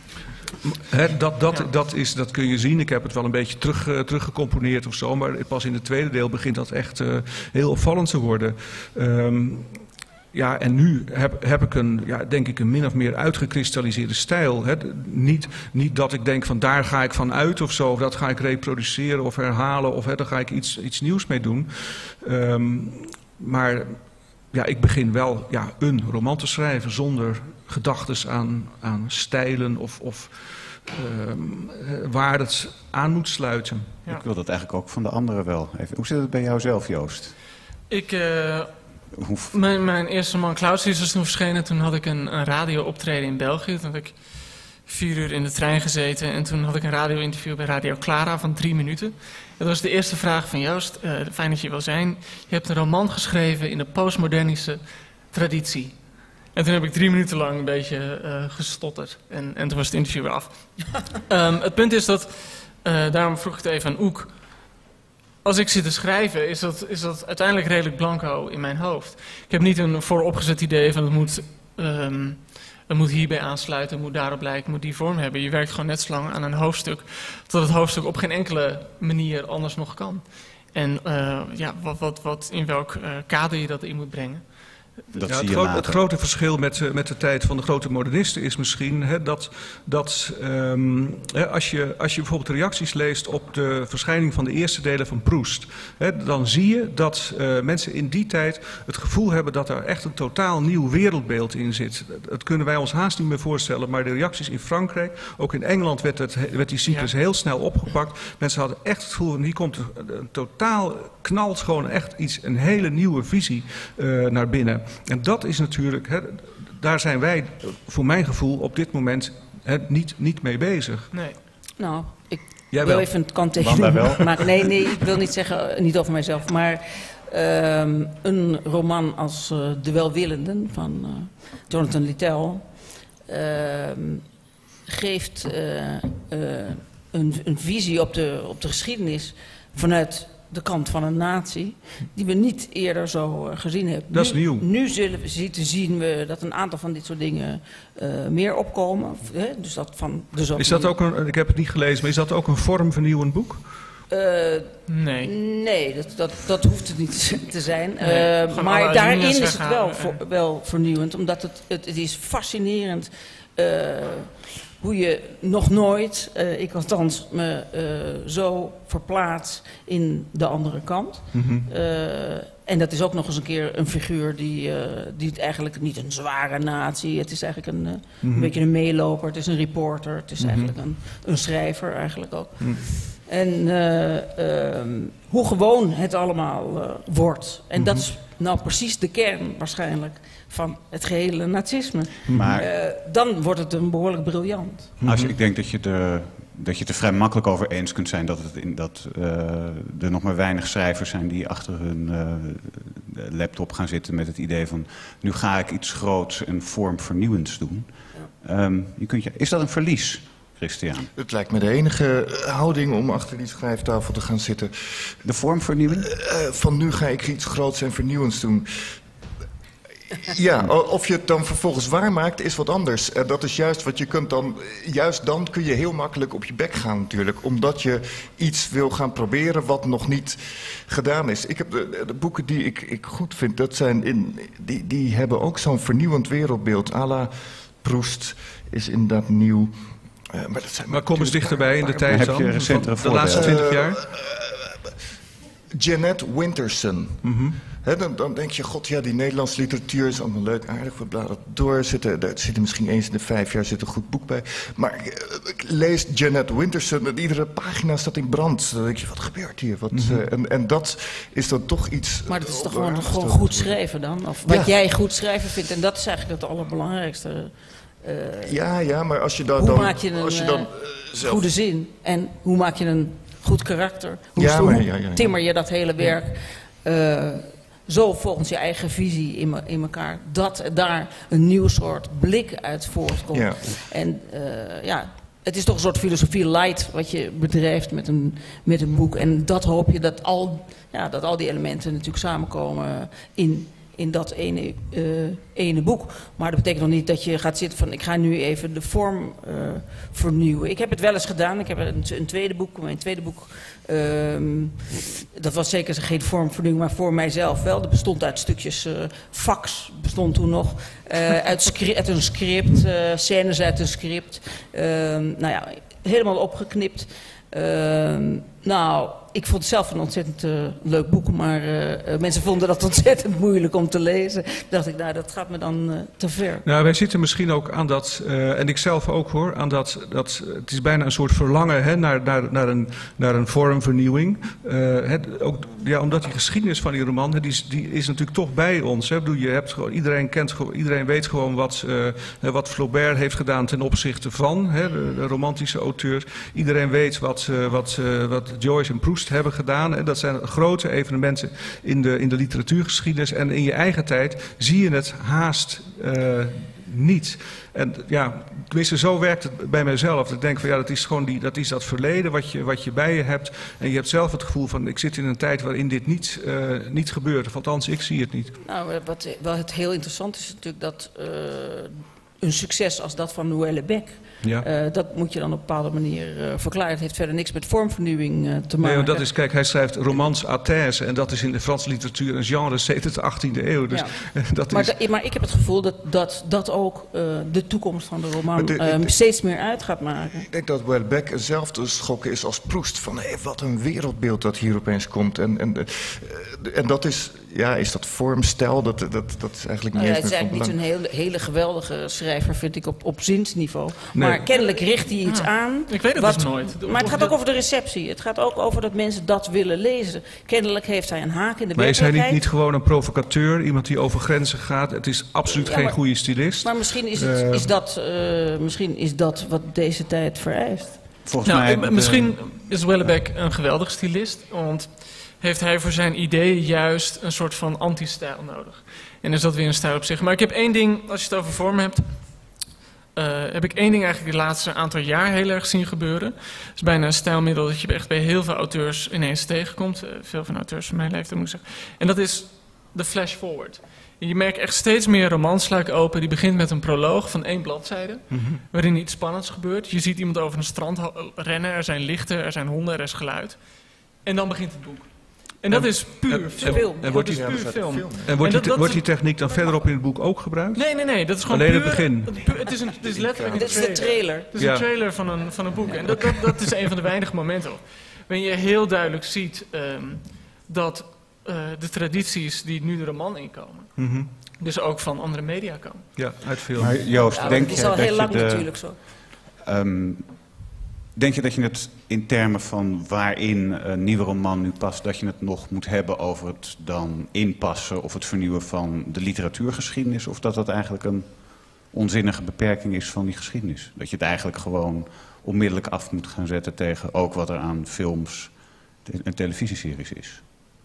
He, dat, dat, dat, is, dat kun je zien. Ik heb het wel een beetje terug, uh, teruggecomponeerd of zo. Maar pas in het tweede deel begint dat echt uh, heel opvallend te worden. Um, Ja, en nu heb, heb ik een, ja, denk ik, een min of meer uitgekristalliseerde stijl. Hè. Niet, niet dat ik denk van daar ga ik van uit of zo, of dat ga ik reproduceren of herhalen, of hè, daar ga ik iets, iets nieuws mee doen. Um, maar ja, ik begin wel ja, een roman te schrijven zonder gedachtes aan, aan stijlen of, of um, waar het aan moet sluiten. Ja. Ik wil dat eigenlijk ook van de anderen wel. Even. Hoe zit het bij jou zelf, Joost? Ik... Uh... Mijn, mijn eerste roman Cloudseeds was toen verschenen. Toen had ik een, een radio-optreden in België. Toen had ik vier uur in de trein gezeten. En toen had ik een radio-interview bij Radio Clara van drie minuten. Dat was de eerste vraag van Joost. Uh, fijn dat je wil zijn. Je hebt een roman geschreven in de postmodernische traditie. En toen heb ik drie minuten lang een beetje uh, gestotterd. En, en toen was het interview weer af. um, het punt is dat... Uh, daarom vroeg ik het even aan Oek. Als ik zit te schrijven, is dat, is dat uiteindelijk redelijk blanco in mijn hoofd. Ik heb niet een vooropgezet idee van het moet, um, het moet hierbij aansluiten, het moet daarop lijken, het moet die vorm hebben. Je werkt gewoon net zo lang aan een hoofdstuk, tot het hoofdstuk op geen enkele manier anders nog kan. En uh, ja, wat, wat, wat, in welk uh, kader je dat in moet brengen. Dat ja, het, gro het grote verschil met, uh, met de tijd van de grote modernisten is misschien hè, dat, dat um, hè, als, je, als je bijvoorbeeld reacties leest op de verschijning van de eerste delen van Proust, hè, dan zie je dat uh, mensen in die tijd het gevoel hebben dat er echt een totaal nieuw wereldbeeld in zit. Dat kunnen wij ons haast niet meer voorstellen, maar de reacties in Frankrijk, ook in Engeland werd, het, werd die cyclus ja. heel snel opgepakt. Mensen hadden echt het gevoel, hier komt een, een totaal, knalt gewoon echt iets, een hele nieuwe visie uh, naar binnen. En dat is natuurlijk, hè, daar zijn wij voor mijn gevoel op dit moment hè, niet, niet mee bezig. Nee. Nou, ik Jij wil wel. even het kanttekening. Maar nee, nee, ik wil niet zeggen, niet over mijzelf, maar um, een roman als uh, De Welwillenden van uh, Jonathan Littell uh, geeft uh, uh, een, een visie op de, op de geschiedenis vanuit de kant van een natie, die we niet eerder zo uh, gezien hebben. Dat is nu, nieuw. Nu zullen we, zien we dat een aantal van dit soort dingen uh, meer opkomen. Hè? Dus dat van, dus is dat ook een, ik heb het niet gelezen, maar is dat ook een vormvernieuwend boek? Uh, nee. Nee, dat, dat, dat hoeft het niet te zijn. Nee, uh, maar daarin is het gaan, wel, uh, voor, wel vernieuwend, omdat het, het, het is fascinerend uh, hoe je nog nooit, uh, ik althans, me uh, zo verplaats in de andere kant. Mm-hmm. uh, en dat is ook nog eens een keer een figuur die, uh, die het eigenlijk niet een zware natie, het is eigenlijk een, uh, mm-hmm. een beetje een meeloper, het is een reporter, het is mm-hmm. eigenlijk een, een schrijver eigenlijk ook. Mm. En uh, uh, hoe gewoon het allemaal uh, wordt. En mm-hmm. dat is nou precies de kern waarschijnlijk van het gehele nazisme. Maar, uh, dan wordt het een behoorlijk briljant. Als je, ik denk dat je, de, dat je het er vrij makkelijk over eens kunt zijn dat, het in, dat uh, er nog maar weinig schrijvers zijn die achter hun uh, laptop gaan zitten met het idee van nu ga ik iets groots en vormvernieuwends doen. Ja. Um, je kunt je, is dat een verlies? Christian. Het lijkt me de enige houding om achter die schrijftafel te gaan zitten. De vormvernieuwing? Uh, van nu ga ik iets groots en vernieuwends doen. Ja, of je het dan vervolgens waarmaakt is wat anders. En dat is juist wat je kunt dan... Juist dan kun je heel makkelijk op je bek gaan natuurlijk. Omdat je iets wil gaan proberen wat nog niet gedaan is. Ik heb de, de boeken die ik, ik goed vind, dat zijn in, die, die hebben ook zo'n vernieuwend wereldbeeld. À la Proust is inderdaad nieuw. Uh, maar dat zijn maar kom eens dichterbij in de tijd dan, van de laatste twintig jaar. Uh, Jeanette Winterson. Mm-hmm. He, dan, dan denk je, god ja, die Nederlandse literatuur is allemaal leuk, aardig, we bladeren door. Zitten, er zit er misschien eens in de vijf jaar zit een goed boek bij. Maar ik lees Jeanette Winterson en iedere pagina staat in brand. Dan denk je, wat gebeurt hier? Wat, mm-hmm. uh, en, en dat is dan toch iets... Maar dat is toch gewoon, gewoon goed schrijven dan? Of wat ja. jij goed schrijven vindt. En dat is eigenlijk het allerbelangrijkste. Uh, ja, ja, maar als je dan... Hoe dan, maak je een als je dan, uh, zelf... goede zin? En hoe maak je een goed karakter? Hoe, ja, hoe maar, ja, ja, ja. timmer je dat hele werk... Uh, zo volgens je eigen visie in, me, in elkaar... dat daar een nieuw soort blik uit voortkomt. Ja. En uh, ja... Het is toch een soort filosofie light wat je bedrijft met een, met een boek. En dat hoop je dat al, ja, dat al die elementen natuurlijk samenkomen in, in dat ene, uh, ene boek. Maar dat betekent nog niet dat je gaat zitten van... ik ga nu even de vorm uh, vernieuwen. Ik heb het wel eens gedaan. Ik heb een, een tweede boek, mijn tweede boek... Um, dat was zeker geen vormvernieuwing, maar voor mijzelf wel. Dat bestond uit stukjes uh, fax, bestond toen nog. Uh, uit, scri- uit een script, uh, scènes uit een script. Uh, nou ja, helemaal opgeknipt. Uh, nou, ik vond het zelf een ontzettend uh, leuk boek, maar uh, mensen vonden dat ontzettend moeilijk om te lezen. Toen dacht ik, nou, dat gaat me dan uh, te ver. Nou, wij zitten misschien ook aan dat, uh, en ik zelf ook hoor, aan dat, dat het is bijna een soort verlangen hè, naar, naar, naar, een, naar een vormvernieuwing. Uh, het, ook, ja, omdat die geschiedenis van die roman, hè, die, die is natuurlijk toch bij ons. Hè. Ik bedoel, je hebt gewoon, iedereen, kent, iedereen weet gewoon wat, uh, wat Flaubert heeft gedaan ten opzichte van, hè, de, de romantische auteur. Iedereen weet wat, uh, wat, uh, wat Joyce en Proust hebben gedaan. En dat zijn grote evenementen in de, in de literatuurgeschiedenis. En in je eigen tijd zie je het haast uh, niet. En ja, tenminste zo werkt het bij mijzelf. Ik denk van ja, dat is gewoon die, dat, is dat verleden wat je, wat je bij je hebt. En je hebt zelf het gevoel van ik zit in een tijd waarin dit niet, uh, niet gebeurt. Of althans, ik zie het niet. Nou, wat, wat het heel interessant is natuurlijk dat uh, een succes als dat van Noëlle Beck... Ja. Uh, dat moet je dan op een bepaalde manier uh, verklaren. Het heeft verder niks met vormvernieuwing uh, te maken. Nee, dat is, kijk, hij schrijft romans à thèse. En dat is in de Franse literatuur een genre sedert de achttiende eeuw. Dus, ja. dat maar, is... da, maar ik heb het gevoel dat dat, dat ook uh, de toekomst van de roman de, uh, de, steeds meer uit gaat maken. Ik denk dat Welbeck eenzelfde schok is als Proust. Van hey, wat een wereldbeeld dat hier opeens komt. En, en, uh, en dat is... Ja, is dat vormstijl? Dat, dat, dat is eigenlijk niet nou ja, eens het is eigenlijk niet zo'n hele, hele geweldige schrijver, vind ik, op, op zinsniveau. Nee. Maar kennelijk richt hij iets ja. aan. Ik weet het wat, dus nooit. Maar het gaat ook over de receptie. Het gaat ook over dat mensen dat willen lezen. Kennelijk heeft hij een haak in de maar werkelijkheid. Maar is hij niet, niet gewoon een provocateur? Iemand die over grenzen gaat? Het is absoluut ja, geen maar, goede stylist. Maar misschien is, het, uh, is, dat, uh, misschien is dat wat deze tijd vereist. Volgens nou, mij... Misschien is Welbeck een geweldig stylist, want... heeft hij voor zijn idee juist een soort van anti-stijl nodig. En is dat weer een stijl op zich. Maar ik heb één ding, als je het over vorm hebt... Uh, heb ik één ding eigenlijk de laatste aantal jaar heel erg zien gebeuren. Het is bijna een stijlmiddel dat je echt bij heel veel auteurs ineens tegenkomt. Uh, veel van auteurs van mijn leeftijd moet ik zeggen. En dat is de flash forward. Je merkt echt steeds meer romans sluiken open. Die begint met een proloog van één bladzijde. Mm-hmm. Waarin iets spannends gebeurt. Je ziet iemand over een strand rennen. Er zijn lichten, er zijn honden, er is geluid. En dan begint het boek. En dat is puur film. En wordt die, puur film. En wordt, en dat, die, wordt die techniek dan verderop in het boek ook gebruikt? Nee, nee, nee. Dat is gewoon alleen puur, het begin. Puur, het, is een, het is letterlijk een trailer. Dit is de trailer. Het is ja. een trailer van een, van een boek. En dat, dat, dat is een van de weinige momenten waarin je heel duidelijk ziet um, dat uh, de tradities die nu de roman inkomen, mm-hmm. dus ook van andere media komen. Ja, uit film. Maar Joost, ja, denk dat je is al heel lang de, natuurlijk zo. Um, Denk je dat je het in termen van waarin een nieuwe roman nu past... dat je het nog moet hebben over het dan inpassen of het vernieuwen van de literatuurgeschiedenis... of dat dat eigenlijk een onzinnige beperking is van die geschiedenis? Dat je het eigenlijk gewoon onmiddellijk af moet gaan zetten tegen ook wat er aan films en televisieseries is?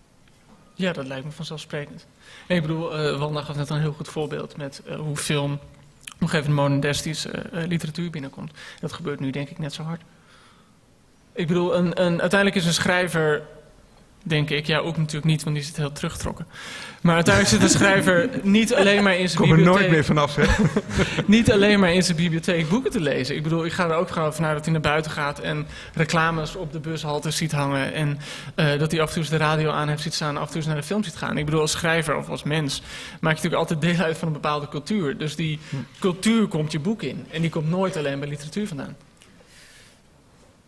Ja, dat lijkt me vanzelfsprekend. En ik bedoel, uh, Wanda gaf net een heel goed voorbeeld met uh, hoe film... nog even modernistische uh, literatuur binnenkomt. Dat gebeurt nu denk ik net zo hard. Ik bedoel, een, een, uiteindelijk is een schrijver, denk ik, ja ook natuurlijk niet, want die zit heel teruggetrokken. Maar uiteindelijk zit een schrijver niet alleen maar in zijn Kom er bibliotheek... nooit meer vanaf, hè? niet alleen maar in zijn bibliotheek boeken te lezen. Ik bedoel, ik ga er ook gewoon vanuit dat hij naar buiten gaat en reclames op de bushaltes ziet hangen. En uh, dat hij af en toe eens de radio aan heeft ziet staan en af en toe eens naar de film ziet gaan. Ik bedoel, als schrijver of als mens maak je natuurlijk altijd deel uit van een bepaalde cultuur. Dus die hm. cultuur komt je boek in. En die komt nooit alleen bij literatuur vandaan.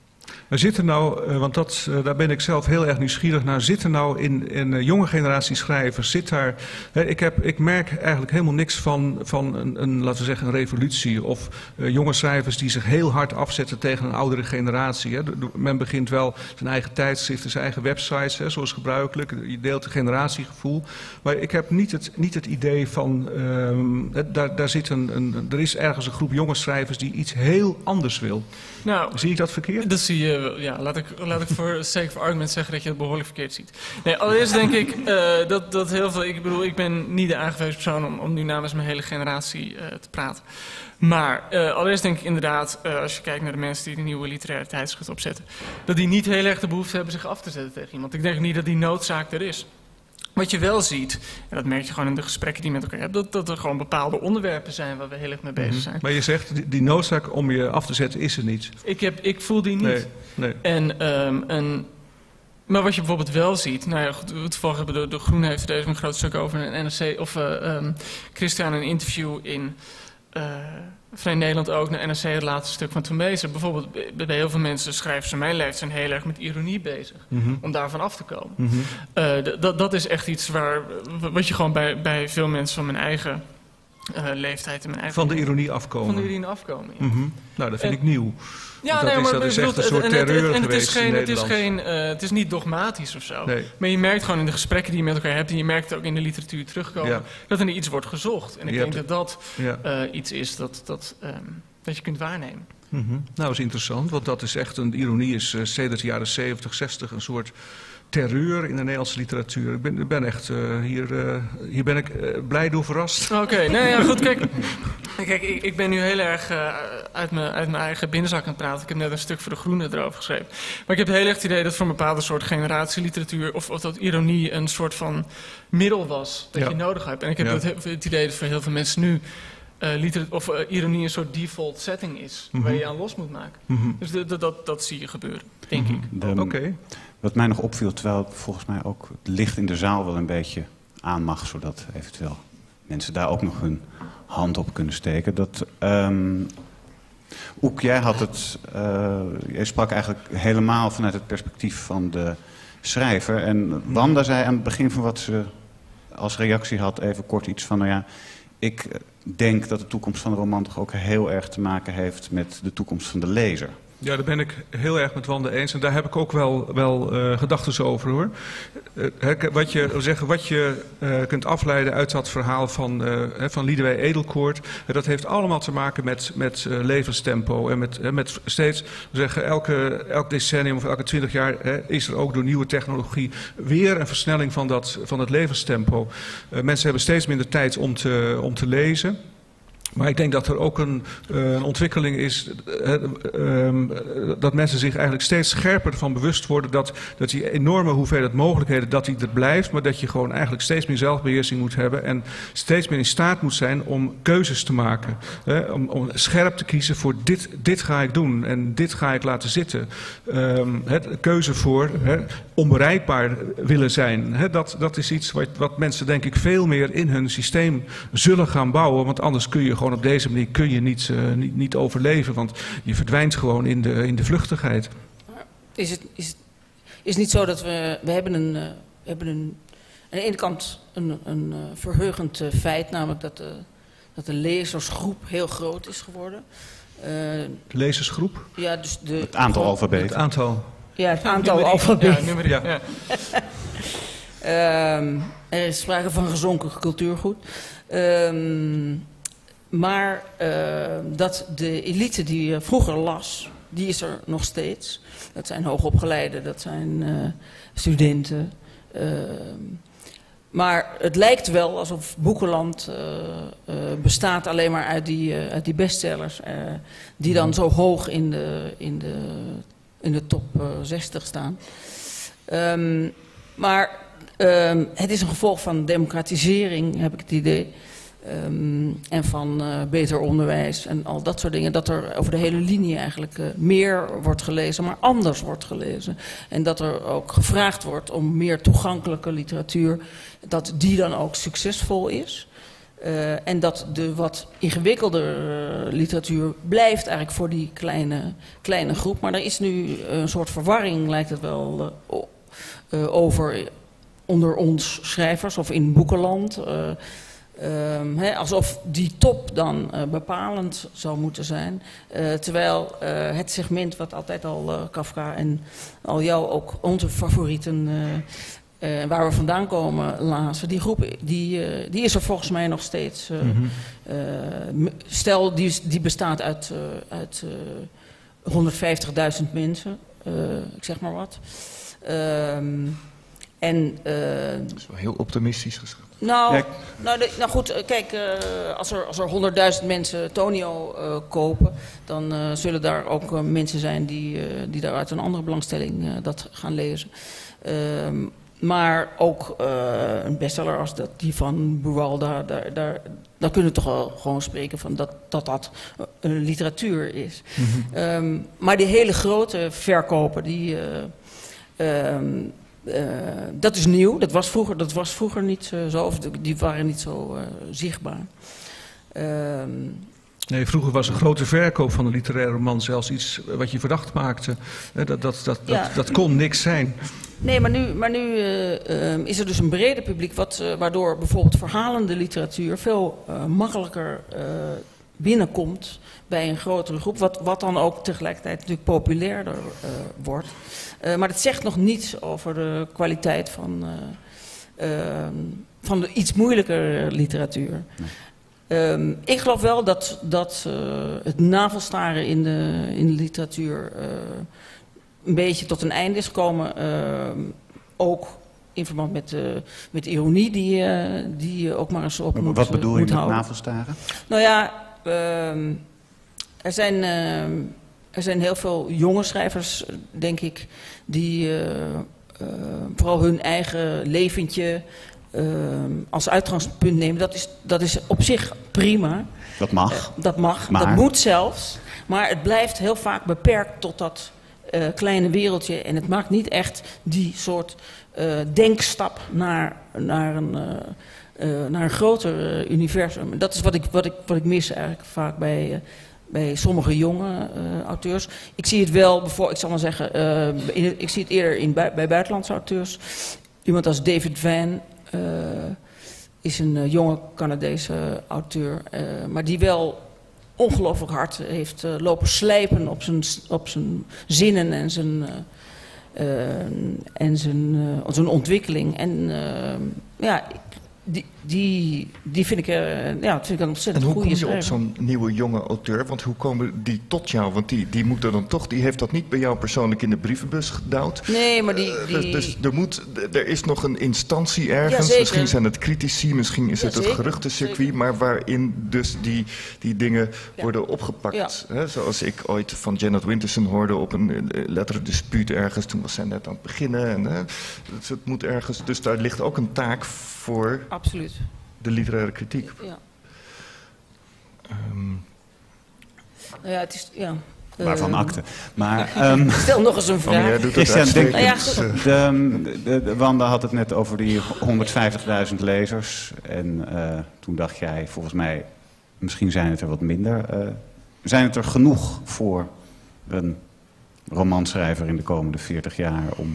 Maar zit er nou, uh, want dat, uh, daar ben ik zelf heel erg nieuwsgierig naar, zit er nou in, in uh, jonge generatie schrijvers, zit daar, uh, ik, heb, ik merk eigenlijk helemaal niks van, van een, een, laten we zeggen, een revolutie of uh, jonge schrijvers die zich heel hard afzetten tegen een oudere generatie. Hè. De, de, men begint wel zijn eigen tijdschriften, zijn eigen websites, hè, zoals gebruikelijk, je deelt een generatiegevoel. Maar ik heb niet het, niet het idee van, uh, daar, daar zit een, een, er is ergens een groep jonge schrijvers die iets heel anders wil. Nou, zie ik dat verkeerd? Dat zie je, ja. Laat ik, laat ik voor sake of argument zeggen dat je het behoorlijk verkeerd ziet. Nee, allereerst denk ik uh, dat, dat heel veel... Ik bedoel, ik ben niet de aangewezen persoon om, om nu namens mijn hele generatie uh, te praten. Maar uh, allereerst denk ik inderdaad, uh, als je kijkt naar de mensen die de nieuwe literaire tijdschrift opzetten, dat die niet heel erg de behoefte hebben zich af te zetten tegen iemand. Ik denk niet dat die noodzaak er is. Wat je wel ziet, en dat merk je gewoon in de gesprekken die je met elkaar hebt, dat, dat er gewoon bepaalde onderwerpen zijn waar we heel erg mee bezig zijn. Maar je zegt, die, die noodzaak om je af te zetten is er niet. Ik, heb, ik voel die niet. Nee, nee. En, um, en, maar wat je bijvoorbeeld wel ziet, nou ja, toevallig hebben de, de Groen heeft er deze een groot stuk over een N R C, of uh, um, Christian een interview in uh, Vrij Nederland ook, naar N R C het laatste stuk van Toen Bezer. Bijvoorbeeld bij heel veel mensen, schrijvers van mijn leeftijd, zijn heel erg met ironie bezig. Mm-hmm. Om daarvan af te komen. Mm-hmm. uh, d- dat is echt iets waar, wat je gewoon bij, bij veel mensen van mijn eigen uh, leeftijd en mijn eigen... Van de ironie afkomen. Van de ironie afkomen, ja. Mm-hmm. Nou, dat vind en, ik nieuw. Ja, dat nee, is, maar dat is echt een soort terreur en, en, het is geen, in het is Nederland. geen, uh, het is niet dogmatisch of zo. Nee. Maar je merkt gewoon in de gesprekken die je met elkaar hebt, en je merkt het ook in de literatuur terugkomen, ja. dat er iets wordt gezocht. En ik je denk hebt, dat dat ja. uh, iets is dat, dat, um, dat je kunt waarnemen. Mm-hmm. Nou, dat is interessant, want dat is echt een ironie is uh, sedert de jaren zeventig, zestig een soort terreur in de Nederlandse literatuur. Ik ben, ik ben echt, uh, hier, uh, hier ben ik uh, blij door verrast. Oké, okay, nee, ja, goed, kijk. Kijk, ik, ik ben nu heel erg uh, uit, mijn, uit mijn eigen binnenzak aan het praten. Ik heb net een stuk voor De Groene erover geschreven. Maar ik heb heel erg het idee dat voor een bepaalde soort generatieliteratuur, of, of dat ironie een soort van middel was dat ja. je nodig hebt. En ik heb ja. het, het idee dat voor heel veel mensen nu Uh, liter- of uh, ironie een soort default setting is, mm-hmm. waar je aan los moet maken. Mm-hmm. Dus de, de, dat, dat zie je gebeuren, denk mm-hmm. ik. Oké. Okay. Wat mij nog opviel, terwijl volgens mij ook het licht in de zaal wel een beetje aan mag, zodat eventueel mensen daar ook nog hun hand op kunnen steken. Dat, um, Oek, jij had het, uh, jij sprak eigenlijk helemaal vanuit het perspectief van de schrijver. En Wanda zei aan het begin van wat ze als reactie had, even kort iets van, nou ja, ik denk dat de toekomst van de roman toch ook heel erg te maken heeft met de toekomst van de lezer. Ja, daar ben ik heel erg met Wanda eens. En daar heb ik ook wel, wel uh, gedachten over, hoor. Uh, wat je, zeggen, wat je uh, kunt afleiden uit dat verhaal van, uh, van Liedewij Edelkoort, uh, dat heeft allemaal te maken met, met uh, levenstempo. En met, uh, met steeds, zeggen, elke, elk decennium of elke twintig jaar uh, is er ook door nieuwe technologie weer een versnelling van, dat, van het levenstempo. Uh, mensen hebben steeds minder tijd om te, om te lezen. Maar ik denk dat er ook een, uh, een ontwikkeling is, uh, uh, dat mensen zich eigenlijk steeds scherper ervan bewust worden dat, dat die enorme hoeveelheid mogelijkheden, dat die er blijft, maar dat je gewoon eigenlijk steeds meer zelfbeheersing moet hebben en steeds meer in staat moet zijn om keuzes te maken. Uh, om, om scherp te kiezen voor dit, dit ga ik doen en dit ga ik laten zitten. Um, he, keuze voor he, onbereikbaar willen zijn. He, dat, dat is iets wat, wat mensen denk ik veel meer in hun systeem zullen gaan bouwen, want anders kun je gewoon op deze manier kun je niet, uh, niet, niet overleven, want je verdwijnt gewoon in de, in de vluchtigheid. Is het, is het is niet zo dat we, we hebben een, uh, we hebben een, aan de ene kant een, een uh, verheugend uh, feit, namelijk dat de, dat de lezersgroep heel groot is geworden. Uh, de lezersgroep? Ja, dus de, het aantal alfabeten. Het aantal. Ja, het aantal ja, alfabeten. Ja, nummer ja. ja. um, er is sprake van gezonken cultuurgoed. Um, Maar uh, dat de elite die uh, vroeger las, die is er nog steeds. Dat zijn hoogopgeleiden, dat zijn uh, studenten. Uh, maar het lijkt wel alsof Boekenland uh, uh, bestaat alleen maar uit die, uh, uit die bestsellers. Uh, die dan zo hoog in de, in de, in de top uh, zestig staan. Um, maar um, het is een gevolg van democratisering, heb ik het idee. Um, en van uh, beter onderwijs en al dat soort dingen. Dat er over de hele linie eigenlijk uh, meer wordt gelezen, maar anders wordt gelezen. En dat er ook gevraagd wordt om meer toegankelijke literatuur, dat die dan ook succesvol is. Uh, en dat de wat ingewikkelder uh, literatuur blijft eigenlijk voor die kleine, kleine groep. Maar er is nu een soort verwarring, lijkt het wel, uh, uh, over onder ons schrijvers of in boekenland. Uh, Um, he, alsof die top dan uh, bepalend zou moeten zijn. Uh, terwijl uh, het segment wat altijd al uh, Kafka en al jou ook onze favorieten, uh, uh, waar we vandaan komen, lazen. Die groep die, uh, die is er volgens mij nog steeds. Uh, mm-hmm. uh, stel, die, die bestaat uit, uh, uit uh, honderdvijftigduizend mensen. Uh, ik zeg maar wat. Um, en, uh, dat is wel heel optimistisch geschreven. Nou, ja. nou, de, nou goed, kijk, uh, als er, als er honderdduizend mensen Tonio uh, kopen, dan uh, zullen daar ook uh, mensen zijn die, uh, die daar uit een andere belangstelling uh, dat gaan lezen. Uh, maar ook uh, een bestseller als dat, die van Buwalda, daar, daar, daar kunnen we toch wel gewoon spreken van dat dat, dat uh, literatuur is. Mm-hmm. um, maar die hele grote verkopen, die... Uh, um, Uh, dat is nieuw, dat was vroeger, dat was vroeger niet uh, zo, of die waren niet zo uh, zichtbaar. Uh, nee, vroeger was een grote verkoop van een literaire roman zelfs iets wat je verdacht maakte. Dat, dat, dat, dat, ja. dat, dat kon niks zijn. Nee, maar nu, maar nu uh, uh, is er dus een breder publiek, wat, uh, waardoor bijvoorbeeld verhalende literatuur veel uh, makkelijker uh, binnenkomt bij een grotere groep, wat, wat dan ook tegelijkertijd natuurlijk populairder uh, wordt. Uh, maar dat zegt nog niets over de kwaliteit van, uh, uh, van de iets moeilijker literatuur. Nee. Um, ik geloof wel dat, dat uh, het navelstaren in de, in de literatuur uh, een beetje tot een einde is gekomen. Uh, ook in verband met, uh, met de ironie die, uh, die je ook maar eens op maar moet houden. Wat bedoel je met navelstaren? Nou ja, uh, er zijn... Uh, Er zijn heel veel jonge schrijvers, denk ik, die uh, uh, vooral hun eigen leventje uh, als uitgangspunt nemen. Dat is, dat is op zich prima. Dat mag. Uh, dat mag, maar... dat moet zelfs. Maar het blijft heel vaak beperkt tot dat uh, kleine wereldje. En het maakt niet echt die soort uh, denkstap naar, naar, een, uh, uh, naar een groter uh, universum. Dat is wat ik, wat ik, wat ik mis eigenlijk vaak bij... Uh, bij sommige jonge uh, auteurs. Ik zie het wel, ik zal maar zeggen, uh, in het, ik zie het eerder in, bij, bij buitenlandse auteurs. Iemand als David Van uh, is een uh, jonge Canadese auteur, uh, maar die wel ongelooflijk hard heeft uh, lopen slijpen op zijn, op zijn zinnen en zijn, uh, uh, en zijn, uh, zijn ontwikkeling. En uh, ja... Die, die, die vind ik, uh, ja, vind ik een ontzettend goede schrijver. En hoe kom je op zo'n nieuwe jonge auteur? Want hoe komen die tot jou? Want die, die moet er dan toch, die heeft dat niet bij jou persoonlijk in de brievenbus gedouwd. Nee, maar die... die... Uh, dus er, moet, er is nog een instantie ergens. Ja, misschien zijn het critici, misschien is ja, het het geruchtencircuit. Zeker. Maar waarin dus die, die dingen ja. worden opgepakt. Ja. Hè? Zoals ik ooit van Janet Winterson hoorde op een letterdispuut ergens. Toen was zij net aan het beginnen. En, hè, dus het moet ergens, dus daar ligt ook een taak voor... Absoluut. De literaire kritiek. Ja. Um. Nou ja, het is... Ja. Waarvan akte. Maar, um, stel nog eens een vraag. Oh, jij doet het uitstekend. Nou ja, de, de, de, Wanda had het net over die honderdvijftigduizend lezers. En uh, toen dacht jij, volgens mij, misschien zijn het er wat minder. Uh, zijn het er genoeg voor een romanschrijver in de komende veertig jaar om...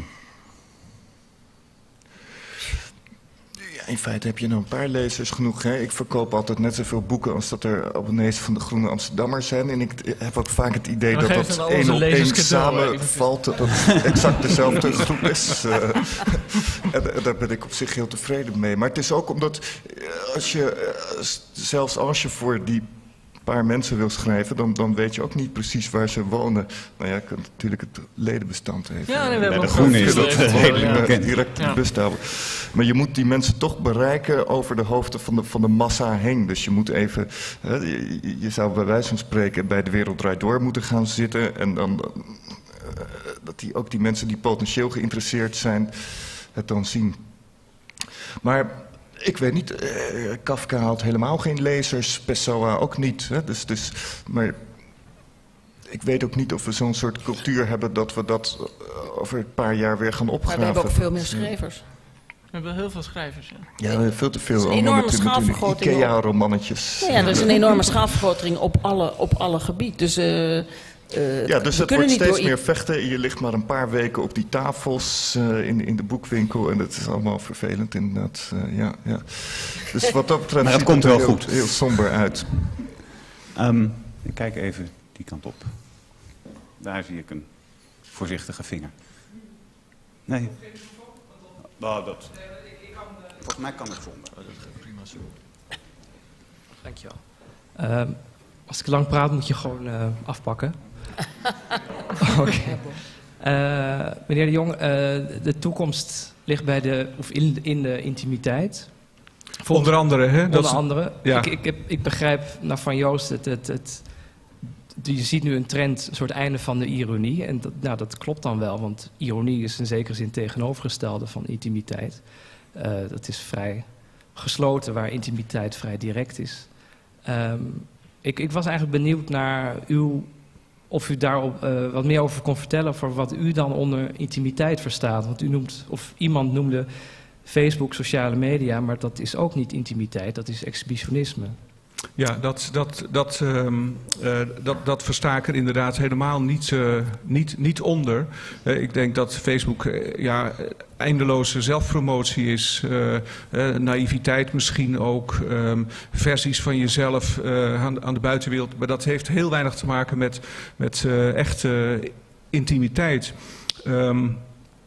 In feite heb je nog een paar lezers genoeg. Hè? Ik verkoop altijd net zoveel boeken als dat er abonnees van de Groene Amsterdammer zijn. En ik heb ook vaak het idee dat dat één op één samenvalt. Dat het exact dezelfde groep is. Uh, en, en daar ben ik op zich heel tevreden mee. Maar het is ook omdat als je, zelfs als je voor die paar mensen wil schrijven, dan, dan weet je ook niet precies waar ze wonen. Nou ja, je kunt natuurlijk het ledenbestand even... Ja, nee, we hebben de Groene is dat helemaal ja. direct ja. bestellen. Maar je moet die mensen toch bereiken over de hoofden van de, van de massa heen. Dus je moet even... Hè, je, je zou bij wijze van spreken bij De Wereld Draait Door moeten gaan zitten. En dan... Uh, dat die, ook die mensen die potentieel geïnteresseerd zijn, het dan zien. Maar... Ik weet niet, uh, Kafka had helemaal geen lezers, Pessoa ook niet. Hè? Dus, dus, maar ik weet ook niet of we zo'n soort cultuur hebben dat we dat uh, over een paar jaar weer gaan opgraven. Maar we hebben ook veel meer schrijvers. We hebben heel veel schrijvers. Ja, ja veel te veel. Een enorme schaalvergroting. IKEA-romannetjes. Ja, er is een enorme schaalvergroting op alle, op alle gebieden. Dus, uh, uh, ja, dus het wordt steeds meer vechten. Je ligt maar een paar weken op die tafels uh, in, in de boekwinkel. En dat is allemaal vervelend inderdaad. Uh, ja, ja. Dus wat dat betreft maar het ziet komt het er wel heel, goed. heel somber uit. Um, ik kijk even die kant op. Daar zie ik een voorzichtige vinger. Nee. Oh, dat. Volgens mij kan het zonder. Dat gaat prima zo. Dankjewel. Uh, als ik lang praat, moet je gewoon uh, afpakken. Oké. Uh, meneer de Jong, uh, de toekomst ligt bij de, of in, in de intimiteit. Volgens, onder andere, hè? Onder dat andere. Ja. Ik, ik, heb, ik begrijp nou, van Joost, het, het, het, je ziet nu een trend, een soort einde van de ironie. En dat, nou, dat klopt dan wel, want ironie is in zekere zin tegenovergestelde van intimiteit. Uh, dat is vrij gesloten, waar intimiteit vrij direct is. Um, ik, ik was eigenlijk benieuwd naar uw, of u daar uh, wat meer over kon vertellen, voor wat u dan onder intimiteit verstaat. Want u noemt, of iemand noemde Facebook, sociale media, maar dat is ook niet intimiteit, dat is exhibitionisme. Ja, dat, dat, dat, um, uh, dat, dat versta ik er inderdaad helemaal niet, uh, niet, niet onder. Uh, ik denk dat Facebook uh, ja, eindeloze zelfpromotie is, uh, uh, naïviteit misschien ook, um, versies van jezelf uh, aan, aan de buitenwereld. Maar dat heeft heel weinig te maken met, met uh, echte intimiteit. Um,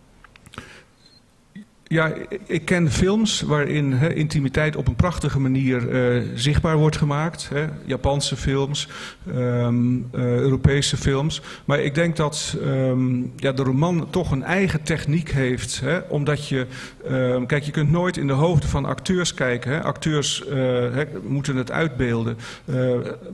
Ja, ik ken films waarin he, intimiteit op een prachtige manier uh, zichtbaar wordt gemaakt. Hè. Japanse films, um, uh, Europese films. Maar ik denk dat um, ja, de roman toch een eigen techniek heeft. Hè, omdat je, um, kijk, je kunt nooit in de hoofden van acteurs kijken. Hè. Acteurs uh, he, moeten het uitbeelden. Uh,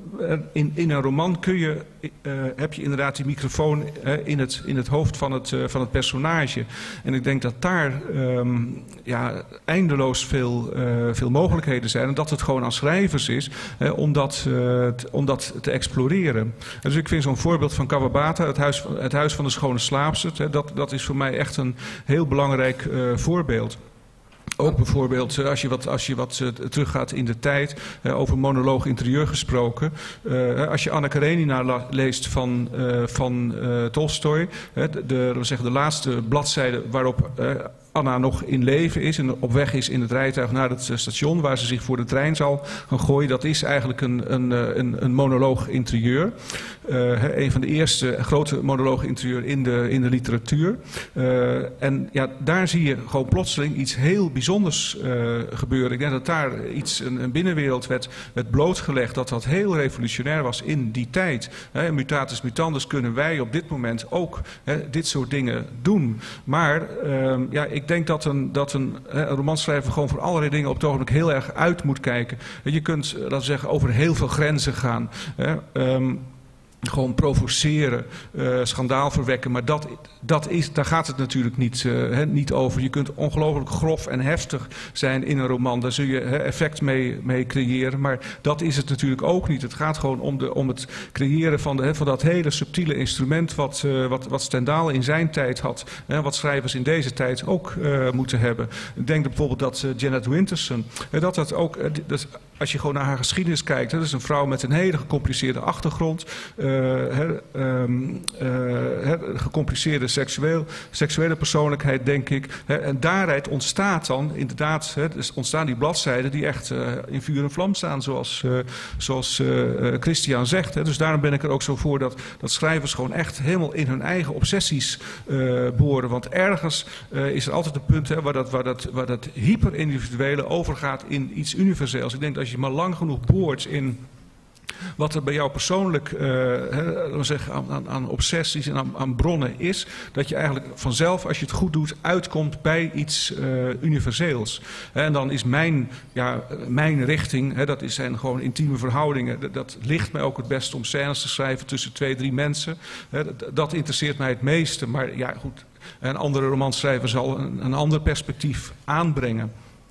in, in een roman kun je, uh, heb je inderdaad die microfoon uh, in, het, in het hoofd van het, uh, van het personage. En ik denk dat daar Uh, Um, ja, eindeloos veel, uh, veel mogelijkheden zijn. En dat het gewoon aan schrijvers is eh, om, dat, uh, t, om dat te exploreren. En dus ik vind zo'n voorbeeld van Kawabata, het huis, het huis van de schone slaapster, hè, dat, dat is voor mij echt een heel belangrijk uh, voorbeeld. Ook bijvoorbeeld als je wat, als je wat uh, teruggaat in de tijd, uh, over monoloog interieur gesproken. Uh, als je Anna Karenina leest van, uh, van uh, Tolstoj, uh, de, de, zeggen, de laatste bladzijde waarop uh, Anna nog in leven is en op weg is in het rijtuig naar het station waar ze zich voor de trein zal gaan gooien. Dat is eigenlijk een, een, een, een monoloog interieur. Uh, een van de eerste grote monologen interieur in de, in de literatuur. Uh, en ja, daar zie je gewoon plotseling iets heel bijzonders uh, gebeuren. Ik denk dat daar iets, een, een binnenwereld werd, werd blootgelegd dat dat heel revolutionair was in die tijd. He, mutatis mutandis kunnen wij op dit moment ook he, dit soort dingen doen. Maar uh, ja, ik denk dat een, dat een, een romanschrijver gewoon voor allerlei dingen op het ogenblik heel erg uit moet kijken. Je kunt, laten we zeggen, over heel veel grenzen gaan. Hè. Um, Gewoon provoceren, uh, schandaal verwekken. Maar dat, dat is, daar gaat het natuurlijk niet, uh, he, niet over. Je kunt ongelooflijk grof en heftig zijn in een roman. Daar zul je he, effect mee, mee creëren. Maar dat is het natuurlijk ook niet. Het gaat gewoon om, de, om het creëren van, de, he, van dat hele subtiele instrument wat, uh, wat, wat Stendhal in zijn tijd had. He, wat schrijvers in deze tijd ook uh, moeten hebben. Ik denk bijvoorbeeld dat uh, Janet Winterson, uh, dat dat ook, uh, dat, als je gewoon naar haar geschiedenis kijkt. Hè, dat is een vrouw met een hele gecompliceerde achtergrond. Uh, Her, um, uh, gecompliceerde seksueel, seksuele persoonlijkheid, denk ik. Her, en daaruit ontstaat dan inderdaad, he, dus ontstaan die bladzijden die echt uh, in vuur en vlam staan, zoals, uh, zoals uh, Christian zegt. He. Dus daarom ben ik er ook zo voor dat, dat schrijvers gewoon echt helemaal in hun eigen obsessies uh, boren. Want ergens uh, is er altijd een punt he, waar, dat, waar, dat, waar dat hyper-individuele overgaat in iets universeels. Ik denk dat als je maar lang genoeg boort in wat er bij jou persoonlijk uh, he, zeggen, aan, aan, aan obsessies en aan, aan bronnen is, dat je eigenlijk vanzelf, als je het goed doet, uitkomt bij iets uh, universeels. He, en dan is mijn, ja, mijn richting, he, dat is, zijn gewoon intieme verhoudingen, dat, dat ligt mij ook het beste om scènes te schrijven tussen twee, drie mensen. He, dat, dat interesseert mij het meeste, maar ja goed, een andere romanschrijver zal een, een ander perspectief aanbrengen.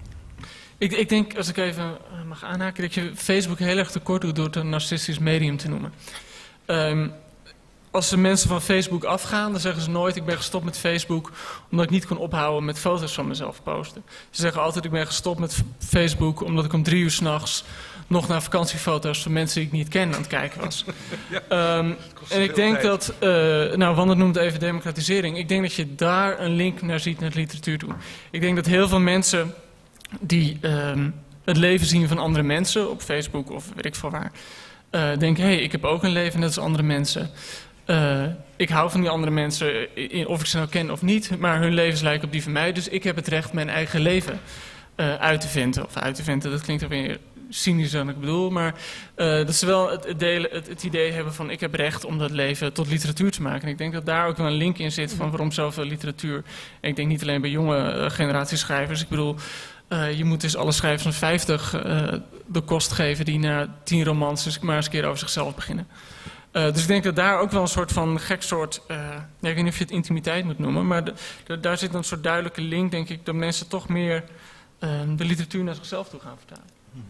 Ik, ik denk, als ik even mag aanhaken, dat je Facebook heel erg tekort doet door het een narcistisch medium te noemen. Um, als de mensen van Facebook afgaan, dan zeggen ze nooit ik ben gestopt met Facebook omdat ik niet kon ophouden met foto's van mezelf posten. Ze zeggen altijd ik ben gestopt met Facebook omdat ik om drie uur 's nachts nog naar vakantiefoto's van mensen die ik niet ken aan het kijken was. Ja, um, en ik denk tijd. dat, uh, nou Wander noemt even democratisering. Ik denk dat je daar een link naar ziet naar de literatuur toe. Ik denk dat heel veel mensen die um, het leven zien van andere mensen op Facebook of weet ik veel waar, uh, denken hé, hey, ik heb ook een leven net als andere mensen. Uh, ik hou van die andere mensen, of ik ze nou ken of niet, maar hun levens lijken op die van mij. Dus ik heb het recht mijn eigen leven uh, uit te vinden. Of uit te vinden, dat klinkt alweer cynisch dan ik bedoel. Maar uh, dat ze wel het, het, delen, het, het idee hebben van ik heb recht om dat leven tot literatuur te maken. En ik denk dat daar ook wel een link in zit van waarom zoveel literatuur. En ik denk niet alleen bij jonge uh, generatie schrijvers. Ik bedoel, uh, je moet dus alle schrijvers van vijftig uh, de kost geven die na tien romans dus maar eens een keer over zichzelf beginnen. Uh, dus ik denk dat daar ook wel een soort van gek soort, uh, ja, ik weet niet of je het intimiteit moet noemen, maar de, de, daar zit een soort duidelijke link, denk ik, dat mensen toch meer uh, de literatuur naar zichzelf toe gaan vertalen.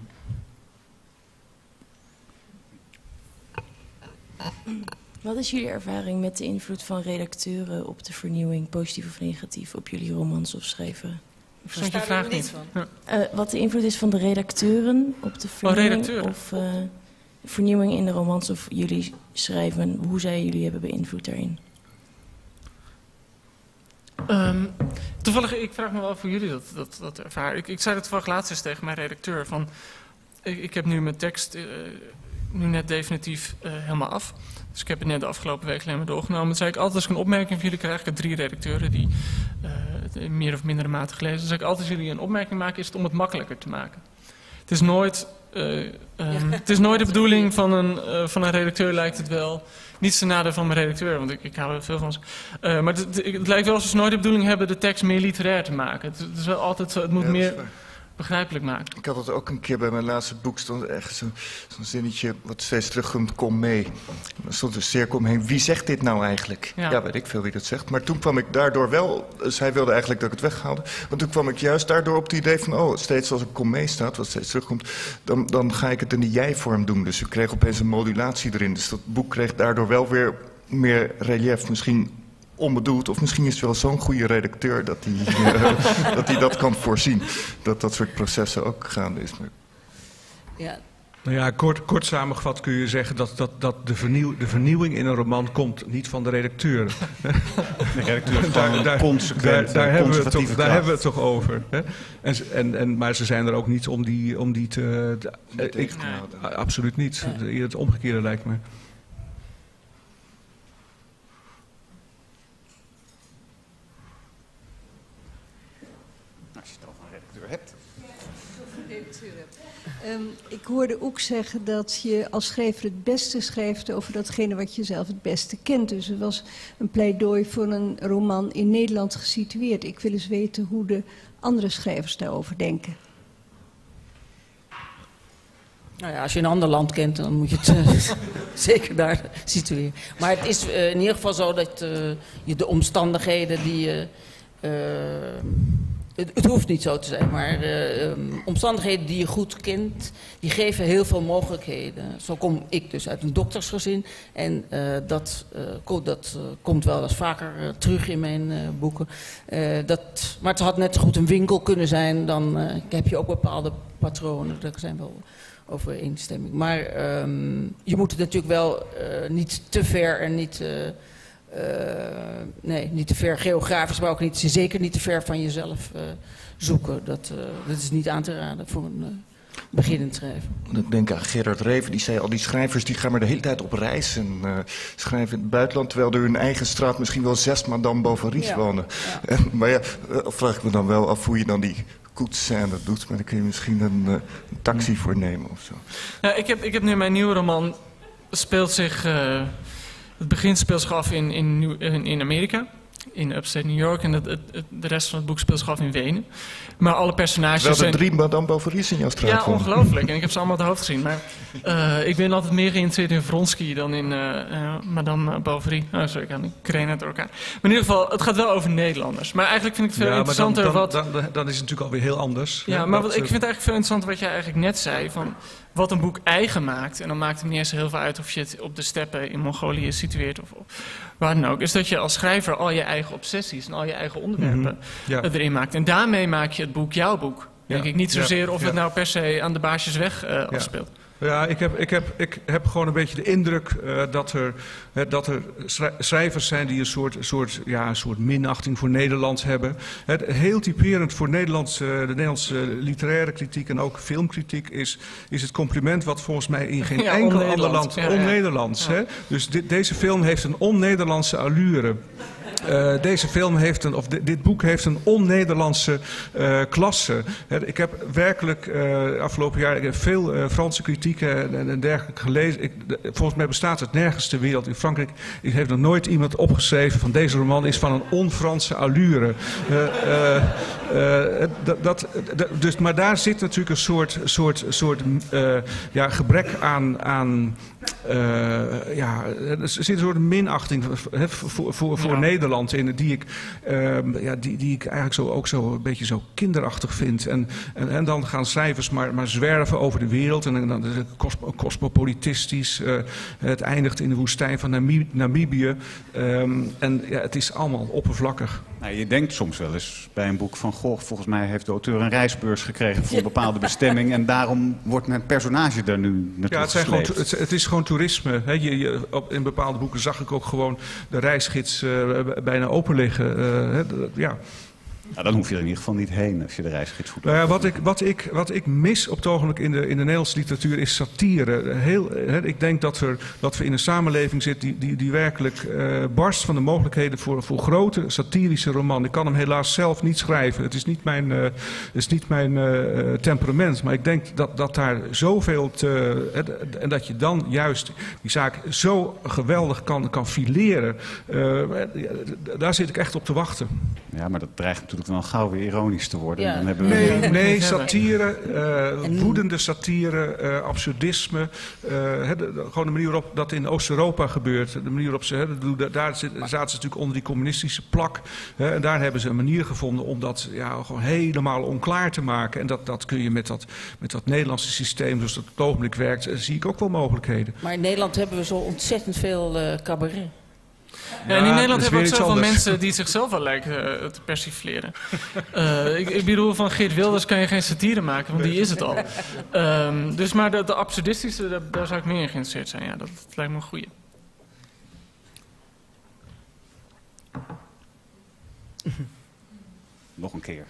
Wat is jullie ervaring met de invloed van redacteuren op de vernieuwing, positief of negatief, op jullie romans of schrijven? Ik versta je vraag niet. Ja. Uh, wat de invloed is van de redacteuren op de vernieuwing oh, of uh, vernieuwing in de romans of jullie schrijven, hoe zij jullie hebben beïnvloed daarin? Um, toevallig, ik vraag me wel af hoe jullie dat, dat, dat ervaren. Ik, ik zei dat toevallig laatst eens tegen mijn redacteur. Van, ik, ik heb nu mijn tekst uh, nu net definitief uh, helemaal af. Dus ik heb het net de afgelopen week alleen maar doorgenomen. Dan zei ik altijd als ik een opmerking van jullie krijg. Ik heb drie redacteuren die uh, het in meer of mindere mate gelezen. Dan zei ik altijd als jullie een opmerking maken is het om het makkelijker te maken. Het is nooit, uh, um, ja. het is nooit de bedoeling van een, uh, van een redacteur lijkt het wel. Niet ten nadele van mijn redacteur, want ik, ik hou er veel van. Uh, maar het, het, het lijkt wel alsof ze nooit de bedoeling hebben de tekst meer literair te maken. Het, het is wel altijd, het moet ja, meer begrijpelijk maken. Ik had het ook een keer bij mijn laatste boek, stond echt zo'n zo zinnetje wat steeds terugkomt, kom mee. Er stond een cirkel omheen. Wie zegt dit nou eigenlijk? Ja. ja, weet ik veel wie dat zegt. Maar toen kwam ik daardoor wel, zij wilde eigenlijk dat ik het weghaalde. Want toen kwam ik juist daardoor op het idee van, oh, steeds als ik kom mee staat, wat steeds terugkomt, dan, dan ga ik het in de jij-vorm doen. Dus ik kreeg opeens een modulatie erin. Dus dat boek kreeg daardoor wel weer meer relief. Misschien onbedoeld, of misschien is het wel zo'n goede redacteur dat hij uh, dat, dat kan voorzien. Dat dat soort processen ook gaande is. Maar... Ja. Nou ja, kort, kort samengevat kun je zeggen dat, dat, dat de, vernieuw, de vernieuwing in een roman komt niet van de redacteur. De redacteur is daar, daar, consequent, daar, daar, hebben we het toch, kracht. daar hebben we het toch over. Hè? En, en, en, maar ze zijn er ook niet om die, om die te... te ik, nee. Absoluut niet. Nee. Het omgekeerde lijkt me. Um, ik hoorde ook zeggen dat je als schrijver het beste schrijft over datgene wat je zelf het beste kent. Dus er was een pleidooi voor een roman in Nederland gesitueerd. Ik wil eens weten hoe de andere schrijvers daarover denken. Nou ja, als je een ander land kent, dan moet je het uh, zeker daar situeren. Maar het is uh, in ieder geval zo dat uh, je de omstandigheden die je... Uh, Het, het hoeft niet zo te zijn, maar uh, um, omstandigheden die je goed kent, die geven heel veel mogelijkheden. Zo kom ik dus uit een doktersgezin en uh, dat, uh, ko dat uh, komt wel eens vaker uh, terug in mijn uh, boeken. Uh, dat, maar het had net zo goed een winkel kunnen zijn, dan uh, heb je ook bepaalde patronen, daar zijn wel overeenstemming. Maar um, je moet het natuurlijk wel uh, niet te ver en niet... Uh, Uh, nee, niet te ver geografisch, maar ook niet, zeker niet te ver van jezelf uh, zoeken. Dat, uh, dat is niet aan te raden voor een uh, beginnend schrijver. Ik denk aan Gerard Reven, die zei al die schrijvers die gaan maar de hele tijd op reis en uh, schrijven in het buitenland, terwijl er hun eigen straat misschien wel zes madame Bovary ja. wonen. Ja. En, maar ja, uh, vraag ik me dan wel af hoe je dan die koetsscène doet, maar daar kun je misschien een, uh, een taxi voor nemen of zo. Ja, ik, heb, ik heb nu mijn nieuwe roman, speelt zich... Uh, Het begin speelt zich af in, in, in Amerika. in upstate New York. En het, het, het, de rest van het boek speelt zich af in Wenen. Maar alle personages Terwijl er zijn... drie Madame Bovary's in jouw straat Ja, wonen. ongelooflijk. En ik heb ze allemaal uit het hoofd gezien. Maar uh, ik ben altijd meer geïnteresseerd in Vronsky dan in uh, uh, Madame Bovary. Oh, sorry, ik had een krenen door elkaar. Maar in ieder geval, het gaat wel over Nederlanders. Maar eigenlijk vind ik het veel ja, interessanter dan, dan, wat... Dan, dan, dan is het natuurlijk alweer heel anders. Ja, hè, maar dat, wat, ik vind het eigenlijk veel interessanter wat jij eigenlijk net zei. Van wat een boek eigen maakt. En dan maakt het niet eens heel veel uit of je het op de steppen in Mongolië situeert of, of waar dan ook. Is dat je als schrijver al je eigen obsessies en al je eigen onderwerpen mm-hmm. ja. erin maakt. En daarmee maak je het boek jouw boek. Denk ja. ik niet zozeer ja. of ja. het nou per se aan de Baasjesweg uh, afspeelt. Ja. Ja, ik heb, ik, heb, ik heb gewoon een beetje de indruk uh, dat, er, uh, dat er schrijvers zijn die een soort, soort, ja, een soort minachting voor Nederland hebben. Het, heel typerend voor Nederlands, uh, de Nederlandse literaire kritiek en ook filmkritiek is, is het compliment wat volgens mij in geen ja, enkel ander land... Ja, on-Nederlands. Ja. Hè? Dus dit, deze film heeft een on-Nederlandse allure. Uh, deze film heeft een, of dit, dit boek heeft een on-Nederlandse uh, klasse. He, ik heb werkelijk uh, afgelopen jaar ik heb veel uh, Franse kritieken en, en dergelijke gelezen. Ik, de, volgens mij bestaat het nergens ter wereld. In Frankrijk heeft nog nooit iemand opgeschreven van deze roman is van een on-Franse allure. Uh, uh, uh, dat, dat, dat, dus, maar daar zit natuurlijk een soort, soort, soort uh, ja, gebrek aan... aan Uh, ja, er zit een soort minachting he, voor, voor, voor ja. Nederland in, die ik, uh, ja, die, die ik eigenlijk zo, ook zo een beetje zo kinderachtig vind. En, en, en dan gaan schrijvers maar, maar zwerven over de wereld en dan is het cosmopolitistisch. Uh, het eindigt in de woestijn van Namib Namibië. Um, en ja, het is allemaal oppervlakkig. Nou, je denkt soms wel eens bij een boek van Gogh, volgens mij heeft de auteur een reisbeurs gekregen voor een bepaalde bestemming en daarom wordt mijn personage daar nu naartoe ja, het, zijn gesleept. gewoon, het, het is gewoon toerisme. He, je, je, op, in bepaalde boeken zag ik ook gewoon de reisgids uh, bijna open liggen. Uh, he, ja. Nou, dan hoef je er in ieder geval niet heen als je de reisgids goed nou ja, wat, ik, wat, ik, wat ik mis op het ogenblik in de, in de Nederlandse literatuur is satire. Heel, he, ik denk dat, er, dat we in een samenleving zitten die, die, die werkelijk uh, barst van de mogelijkheden voor, voor grote satirische roman. Ik kan hem helaas zelf niet schrijven. Het is niet mijn, uh, het is niet mijn uh, temperament. Maar ik denk dat, dat daar zoveel te, uh, en dat je dan juist die zaak zo geweldig kan, kan fileren. Uh, daar zit ik echt op te wachten. Ja, maar dat dreigt natuurlijk wel gauw weer ironisch te worden. Ja. Dan hebben we... Nee, nee, satire, uh, woedende satire, uh, absurdisme. Uh, he, de, de, gewoon de manier waarop dat in Oost-Europa gebeurt. De manier waarop ze, he, de, daar zit, zaten ze natuurlijk onder die communistische plak. He, en daar hebben ze een manier gevonden om dat ja, gewoon helemaal onklaar te maken. En dat, dat kun je met dat, met dat Nederlandse systeem, zoals dat op het ogenblik werkt, uh, zie ik ook wel mogelijkheden. Maar in Nederland hebben we zo ontzettend veel uh, cabaret. Ja, en in Nederland hebben we ook zoveel anders. mensen die zichzelf wel lijken uh, te persifleren. uh, ik, ik bedoel, van Geert Wilders kan je geen satire maken, want die is het al. Um, dus maar de, de absurdistische, daar, daar zou ik meer in geïnteresseerd zijn. Ja, dat, dat lijkt me een goeie. Nog een keer.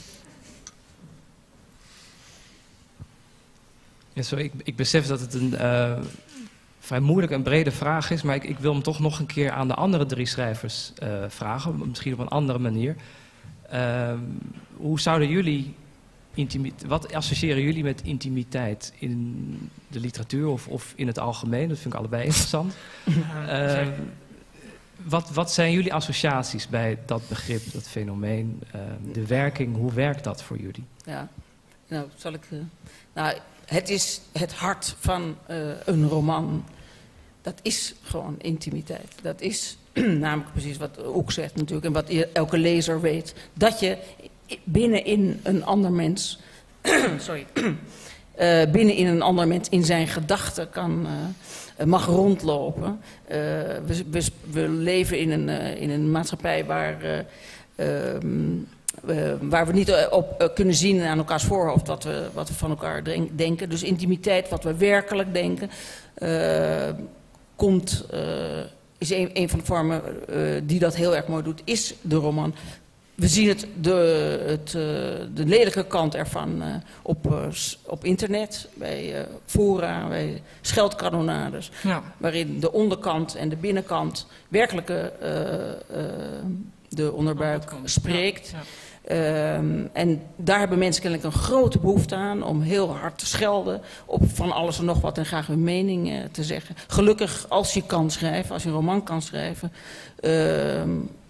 Ja, sorry, ik, ik besef dat het een... Uh... vrij moeilijk en brede vraag is, maar ik, ik wil hem toch nog een keer aan de andere drie schrijvers uh, vragen, misschien op een andere manier. Uh, hoe zouden jullie, wat associëren jullie met intimiteit in de literatuur of, of in het algemeen? Dat vind ik allebei interessant. Uh, wat, wat zijn jullie associaties bij dat begrip, dat fenomeen, uh, de werking, hoe werkt dat voor jullie? Ja, nou, zal ik... Uh, nou, het is het hart van uh, een roman. Dat is gewoon intimiteit. Dat is namelijk precies wat Oek zegt natuurlijk en wat elke lezer weet. Dat je binnenin een ander mens... sorry. Uh, binnenin een ander mens in zijn gedachten kan, uh, mag rondlopen. Uh, we, we, we leven in een, uh, in een maatschappij waar... Uh, um, Uh, waar we niet op uh, kunnen zien aan elkaars voorhoofd wat we, wat we van elkaar denken. Dus intimiteit, wat we werkelijk denken, uh, komt, uh, is een, een van de vormen uh, die dat heel erg mooi doet, is de roman. We zien het, de, het, uh, de lelijke kant ervan uh, op, uh, op internet, bij uh, fora, bij scheldkanonades. Ja. Waarin de onderkant en de binnenkant werkelijke uh, uh, de onderbuik spreekt. Ja. Ja. Um, en daar hebben mensen kennelijk een grote behoefte aan om heel hard te schelden op van alles en nog wat en graag hun mening uh, te zeggen. Gelukkig, als je kan schrijven, als je een roman kan schrijven, uh,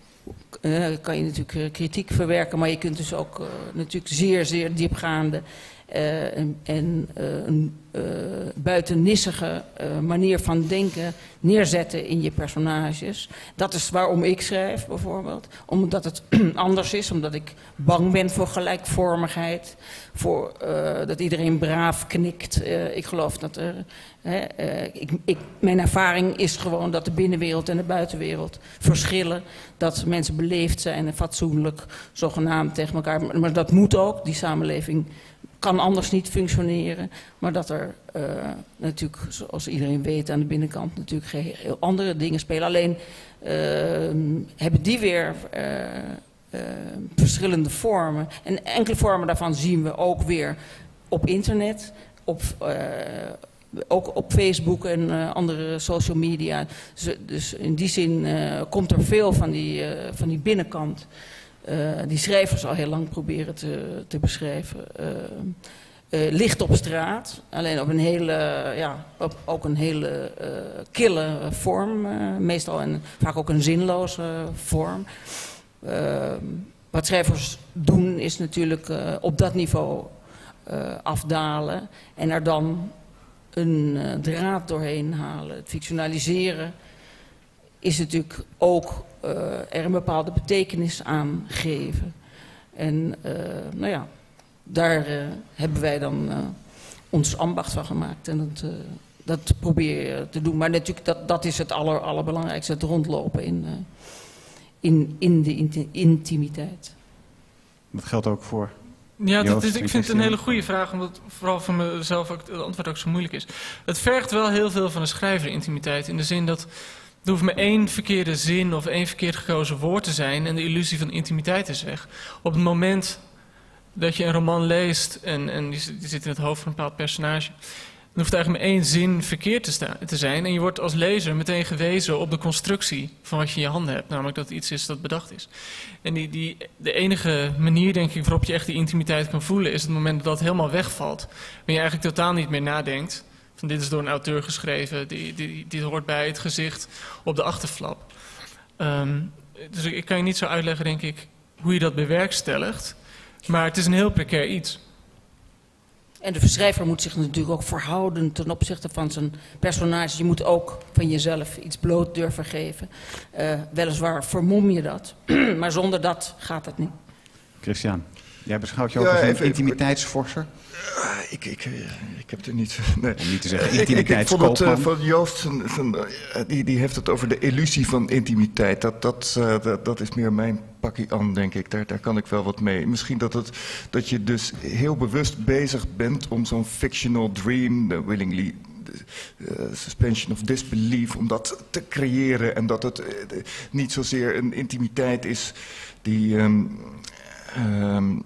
uh, kan je natuurlijk uh, kritiek verwerken, maar je kunt dus ook uh, natuurlijk zeer, zeer diepgaande uh, en, en uh, een uh, buitennissige uh, manier van denken neerzetten in je personages. Dat is waarom ik schrijf, bijvoorbeeld. Omdat het anders is, omdat ik bang ben voor gelijkvormigheid, voor uh, dat iedereen braaf knikt. Uh, ik geloof dat er... He, uh, ik, ik, mijn ervaring is gewoon dat de binnenwereld en de buitenwereld verschillen. Dat mensen beleefd zijn en fatsoenlijk, zogenaamd tegen elkaar. Maar, maar dat moet ook, die samenleving kan anders niet functioneren. Maar dat er uh, natuurlijk, zoals iedereen weet, aan de binnenkant natuurlijk heel andere dingen spelen. Alleen uh, hebben die weer uh, uh, verschillende vormen. En enkele vormen daarvan zien we ook weer op internet, op... Uh, ook op Facebook en uh, andere social media. Dus, dus in die zin uh, komt er veel van die, uh, van die binnenkant. Uh, die schrijvers al heel lang proberen te, te beschrijven. Uh, uh, licht op straat. Alleen op een hele, ja, op, ook een hele uh, kille vorm. Uh, meestal en vaak ook een zinloze vorm. Uh, wat schrijvers doen is natuurlijk uh, op dat niveau uh, afdalen. En er dan een uh, draad doorheen halen. Het fictionaliseren is natuurlijk ook uh, er een bepaalde betekenis aan geven. En uh, nou ja, daar uh, hebben wij dan uh, ons ambacht van gemaakt. En dat, uh, dat probeer je te doen. Maar natuurlijk, dat, dat is het aller, allerbelangrijkste, het rondlopen in, uh, in, in de inti intimiteit. Dat geldt ook voor... Ja, dat is, ik vind het een hele goede vraag, omdat vooral voor mezelf ook het antwoord ook zo moeilijk is. Het vergt wel heel veel van een schrijver, intimiteit, in de zin dat er hoeft maar één verkeerde zin of één verkeerd gekozen woord te zijn en de illusie van intimiteit is weg. Op het moment dat je een roman leest en, en die, die zit in het hoofd van een bepaald personage, dan hoeft eigenlijk maar één zin verkeerd te, sta, te zijn en je wordt als lezer meteen gewezen op de constructie van wat je in je handen hebt, namelijk dat het iets is dat bedacht is. En die, die, de enige manier, denk ik, waarop je echt die intimiteit kan voelen, is het moment dat dat helemaal wegvalt. Wanneer je eigenlijk totaal niet meer nadenkt, van dit is door een auteur geschreven, die, die, dit hoort bij het gezicht op de achterflap. Um, dus ik, ik kan je niet zo uitleggen, denk ik, hoe je dat bewerkstelligt, maar het is een heel precair iets. En de schrijver moet zich natuurlijk ook verhouden ten opzichte van zijn personage. Je moet ook van jezelf iets bloot durven geven. Uh, weliswaar vermom je dat, maar zonder dat gaat het niet. Christian, jij beschouwt je ook ja, als een even, intimiteitsvorser? Uh, ik, ik, ik heb er niet... Nee. Om niet te zeggen intimiteitskoopman. Ik, ik, ik vond het uh, van Joost, van, van, uh, die, die heeft het over de illusie van intimiteit. Dat, dat, uh, dat, dat is meer mijn pakkie aan, denk ik. Daar, daar kan ik wel wat mee. Misschien dat, het, dat je dus heel bewust bezig bent om zo'n fictional dream, the willingly uh, suspension of disbelief, om dat te creëren. En dat het uh, niet zozeer een intimiteit is die... Um, um,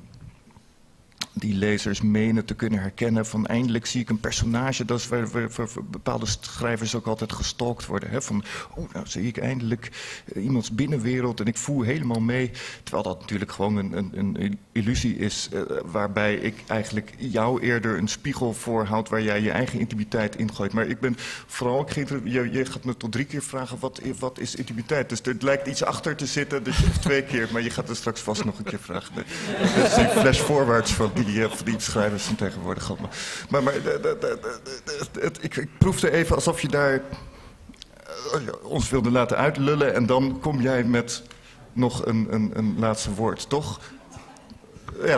die lezers menen te kunnen herkennen van eindelijk zie ik een personage. Dat is waar, waar, waar bepaalde schrijvers ook altijd gestalkt worden. Hè? Van, oh, nou zie ik eindelijk uh, iemands binnenwereld en ik voel helemaal mee. Terwijl dat natuurlijk gewoon een, een, een illusie is, uh, waarbij ik eigenlijk jou eerder een spiegel voorhoud waar jij je eigen intimiteit ingooit. Maar ik ben vooral ook je, je gaat me tot drie keer vragen wat, wat is intimiteit. Dus er lijkt iets achter te zitten, dus twee keer, maar je gaat er straks vast nog een keer vragen. Dus die flash forwards van die Die, die schrijvers van tegenwoordig. Maar, maar, maar de, de, de, de, het, ik, ik proefde even alsof je daar uh, ons wilde laten uitlullen. En dan kom jij met nog een, een, een laatste woord, toch? Ja.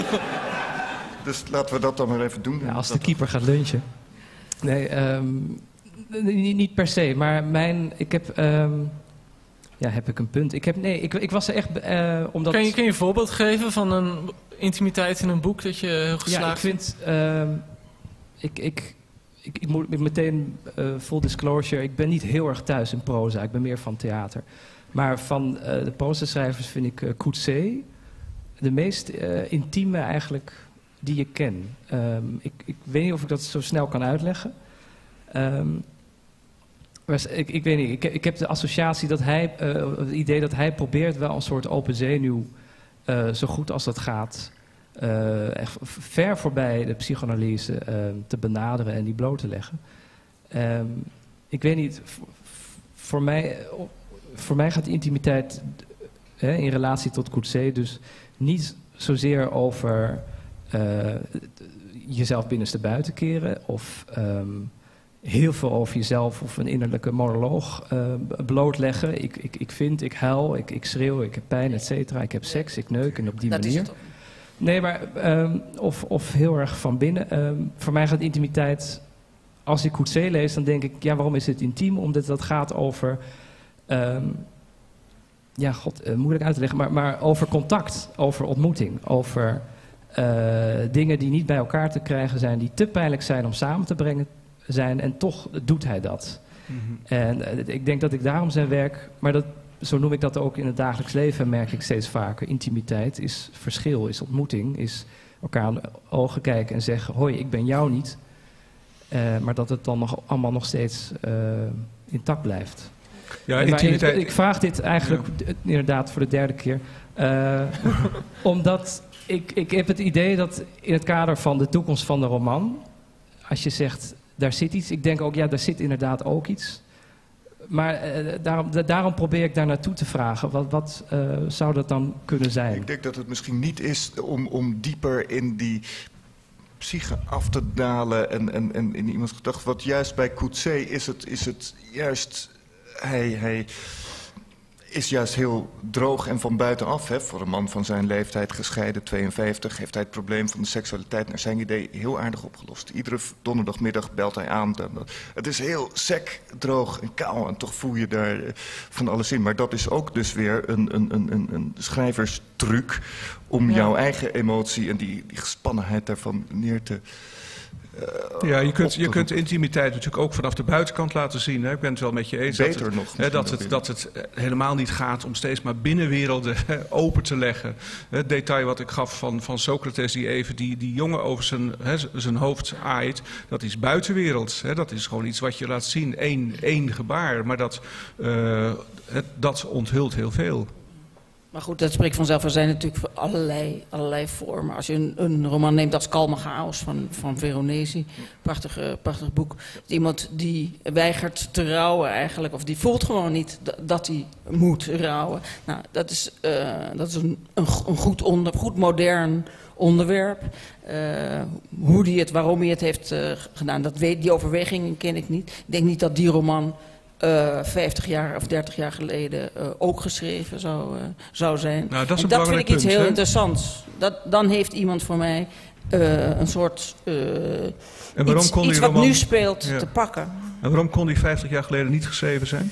Dus laten we dat dan maar even doen. Ja, als de keeper gaat lunchen. Nee, um, niet, niet per se. Maar mijn, ik heb... Um, ja, heb ik een punt. Ik heb, nee, ik, ik was er echt... Uh, omdat... Kan je, kan je een voorbeeld geven van een intimiteit in een boek dat je heel geslaagd ja, ik vind... Uh, ik, ik, ik, ik moet meteen uh, full disclosure. Ik ben niet heel erg thuis in proza. Ik ben meer van theater. Maar van uh, de proza-schrijvers vind ik uh, Coetzee de meest uh, intieme eigenlijk die ik ken. Um, ik, ik weet niet of ik dat zo snel kan uitleggen. Um, Ik, ik weet niet, ik, ik heb de associatie dat hij, uh, het idee dat hij probeert wel een soort open zenuw, uh, zo goed als dat gaat, uh, echt ver voorbij de psychoanalyse uh, te benaderen en die bloot te leggen. Um, ik weet niet, voor mij, voor mij gaat de intimiteit hè, in relatie tot Coetzee. Dus niet zozeer over uh, jezelf binnenstebuiten keren of um, heel veel over jezelf of een innerlijke monoloog uh, blootleggen. Ik, ik, ik vind, ik huil, ik, ik schreeuw, ik heb pijn, et cetera. Ik heb seks, ik neuk en op die dat manier. Is het nee, maar um, of, of heel erg van binnen. Um, voor mij gaat intimiteit, als ik Coetzee lees, dan denk ik, ja, waarom is het intiem? Omdat dat gaat over, um, ja, god, uh, moeilijk uit te leggen, maar, maar over contact, over ontmoeting, over uh, dingen die niet bij elkaar te krijgen zijn, die te pijnlijk zijn om samen te brengen zijn, en toch doet hij dat. Mm-hmm. En uh, ik denk dat ik daarom zijn werk, maar dat, zo noem ik dat ook in het dagelijks leven, merk ik steeds vaker. Intimiteit is verschil, is ontmoeting, is elkaar aan de ogen kijken en zeggen, hoi, ik ben jou niet. Uh, maar dat het dan nog, allemaal nog steeds uh, intact blijft. Ja, intimiteit... ik, ik vraag dit eigenlijk ja. inderdaad voor de derde keer. Uh, omdat ik, ik heb het idee dat in het kader van de toekomst van de roman, als je zegt, daar zit iets. Ik denk ook, ja, daar zit inderdaad ook iets. Maar uh, daarom, da, daarom probeer ik daar naartoe te vragen. Wat, wat uh, zou dat dan kunnen zijn? Ik denk dat het misschien niet is om, om dieper in die psyche af te dalen en, en, en in iemands gedachten. Wat juist bij Coetzee is het, is het juist... Hij, hij is juist heel droog en van buitenaf. Hè. Voor een man van zijn leeftijd, gescheiden, tweeënvijftig... heeft hij het probleem van de seksualiteit naar zijn idee heel aardig opgelost. Iedere donderdagmiddag belt hij aan. Het is heel sec, droog en kaal en toch voel je daar van alles in. Maar dat is ook dus weer een, een, een, een schrijverstruc om ja. jouw eigen emotie en die, die gespannenheid daarvan neer te... Uh, ja, je kunt, je kunt intimiteit natuurlijk ook vanaf de buitenkant laten zien. Hè. Ik ben het wel met je eens. Beter dat het, nog. Hè, dat, het, dat het helemaal niet gaat om steeds maar binnenwerelden open te leggen. Het detail wat ik gaf van, van Socrates die even die, die jongen over zijn, hè, zijn hoofd aait. Dat is buitenwereld. Hè. Dat is gewoon iets wat je laat zien. Eén, één gebaar. Maar dat, uh, het, dat onthult heel veel. Maar goed, dat spreekt vanzelf. Er zijn natuurlijk allerlei, allerlei vormen. Als je een, een roman neemt als Kalme Chaos van, van Veronesi, prachtig, uh, prachtig boek. Iemand die weigert te rouwen eigenlijk, of die voelt gewoon niet dat hij moet rouwen. Nou, dat is, uh, dat is een, een, een goed, onder, goed modern onderwerp. Uh, hoe die het, waarom hij het heeft uh, gedaan, dat weet, die overwegingen ken ik niet. Ik denk niet dat die roman Uh, vijftig jaar of dertig jaar geleden uh, ook geschreven zou, uh, zou zijn. Nou, dat is en een dat vind ik punt, iets heel hè? interessants. Dat, dan heeft iemand voor mij uh, een soort uh, en waarom iets, kon iets die wat roman... nu speelt ja. te pakken. En waarom kon die vijftig jaar geleden niet geschreven zijn?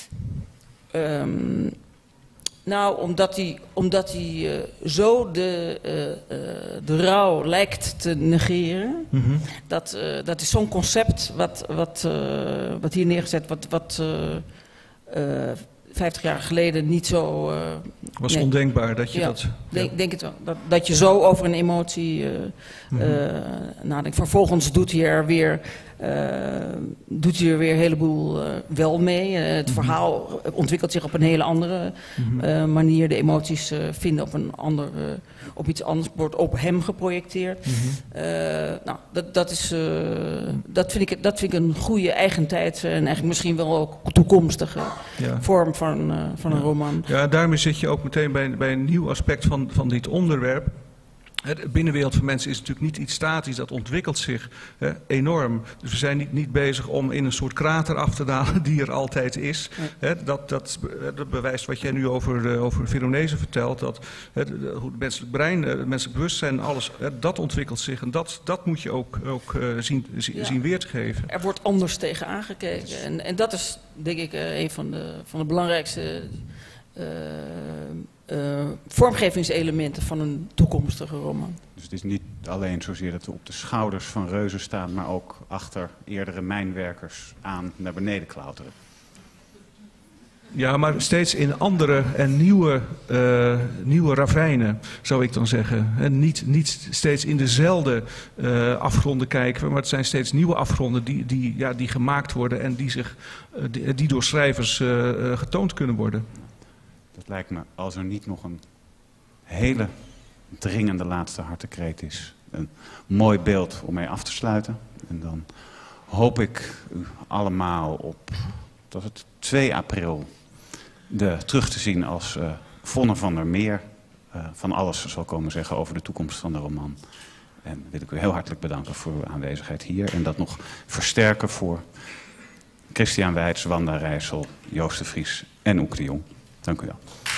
Um, nou, omdat hij, omdat hij uh, zo de, uh, uh, de rouw lijkt te negeren. Mm-hmm. Dat, uh, dat is zo'n concept wat, wat, uh, wat hier neergezet, wat, wat uh, uh, vijftig jaar geleden niet zo... Uh, was nee. ondenkbaar dat je ja, dat... denk, ja. denk het wel. Dat, dat je zo over een emotie uh, mm-hmm. uh, nadenkt. Vervolgens doet hij er weer... Uh, doet hij er weer een heleboel uh, wel mee. Uh, het mm-hmm. verhaal ontwikkelt zich op een hele andere mm-hmm. uh, manier. De emoties uh, vinden op een ander, uh, op iets anders, wordt op hem geprojecteerd. Mm-hmm. uh, nou, dat, dat, is, uh, dat, vind ik, dat vind ik een goede eigentijdse en eigenlijk misschien wel ook toekomstige ja. vorm van, uh, van ja. een roman. Ja, daarmee zit je ook meteen bij, bij een nieuw aspect van, van dit onderwerp. De binnenwereld van mensen is natuurlijk niet iets statisch, dat ontwikkelt zich hè, enorm. Dus we zijn niet, niet bezig om in een soort krater af te dalen die er altijd is. Ja. Hè, dat, dat, dat bewijst wat jij nu over, over Veronese vertelt, dat hè, hoe het menselijk brein, het menselijk bewustzijn, alles, hè, dat ontwikkelt zich. En dat, dat moet je ook, ook uh, zien, zien, ja. zien weer te geven. Er wordt anders tegen aangekeken. En, en dat is denk ik uh, een van de, van de belangrijkste... Uh, Uh, vormgevingselementen van een toekomstige roman. Dus het is niet alleen zozeer dat we op de schouders van reuzen staan, maar ook achter eerdere mijnwerkers aan naar beneden klauteren. Ja, maar steeds in andere en nieuwe, uh, nieuwe ravijnen, zou ik dan zeggen. En niet, niet steeds in dezelfde uh, afgronden kijken, maar het zijn steeds nieuwe afgronden die, die, ja, die gemaakt worden en die, zich, uh, die, die door schrijvers uh, uh, getoond kunnen worden. Het lijkt me, als er niet nog een hele dringende laatste hartekreet is, een mooi beeld om mee af te sluiten. En dan hoop ik u allemaal op, dat het twee april, de, terug te zien als uh, Vonne van der Meer uh, van alles zal komen zeggen over de toekomst van de roman. En wil ik u heel hartelijk bedanken voor uw aanwezigheid hier. En dat nog versterken voor Christian Weitz, Wanda Rijssel, Joost de Vries en Oek de Jong. Dank u wel.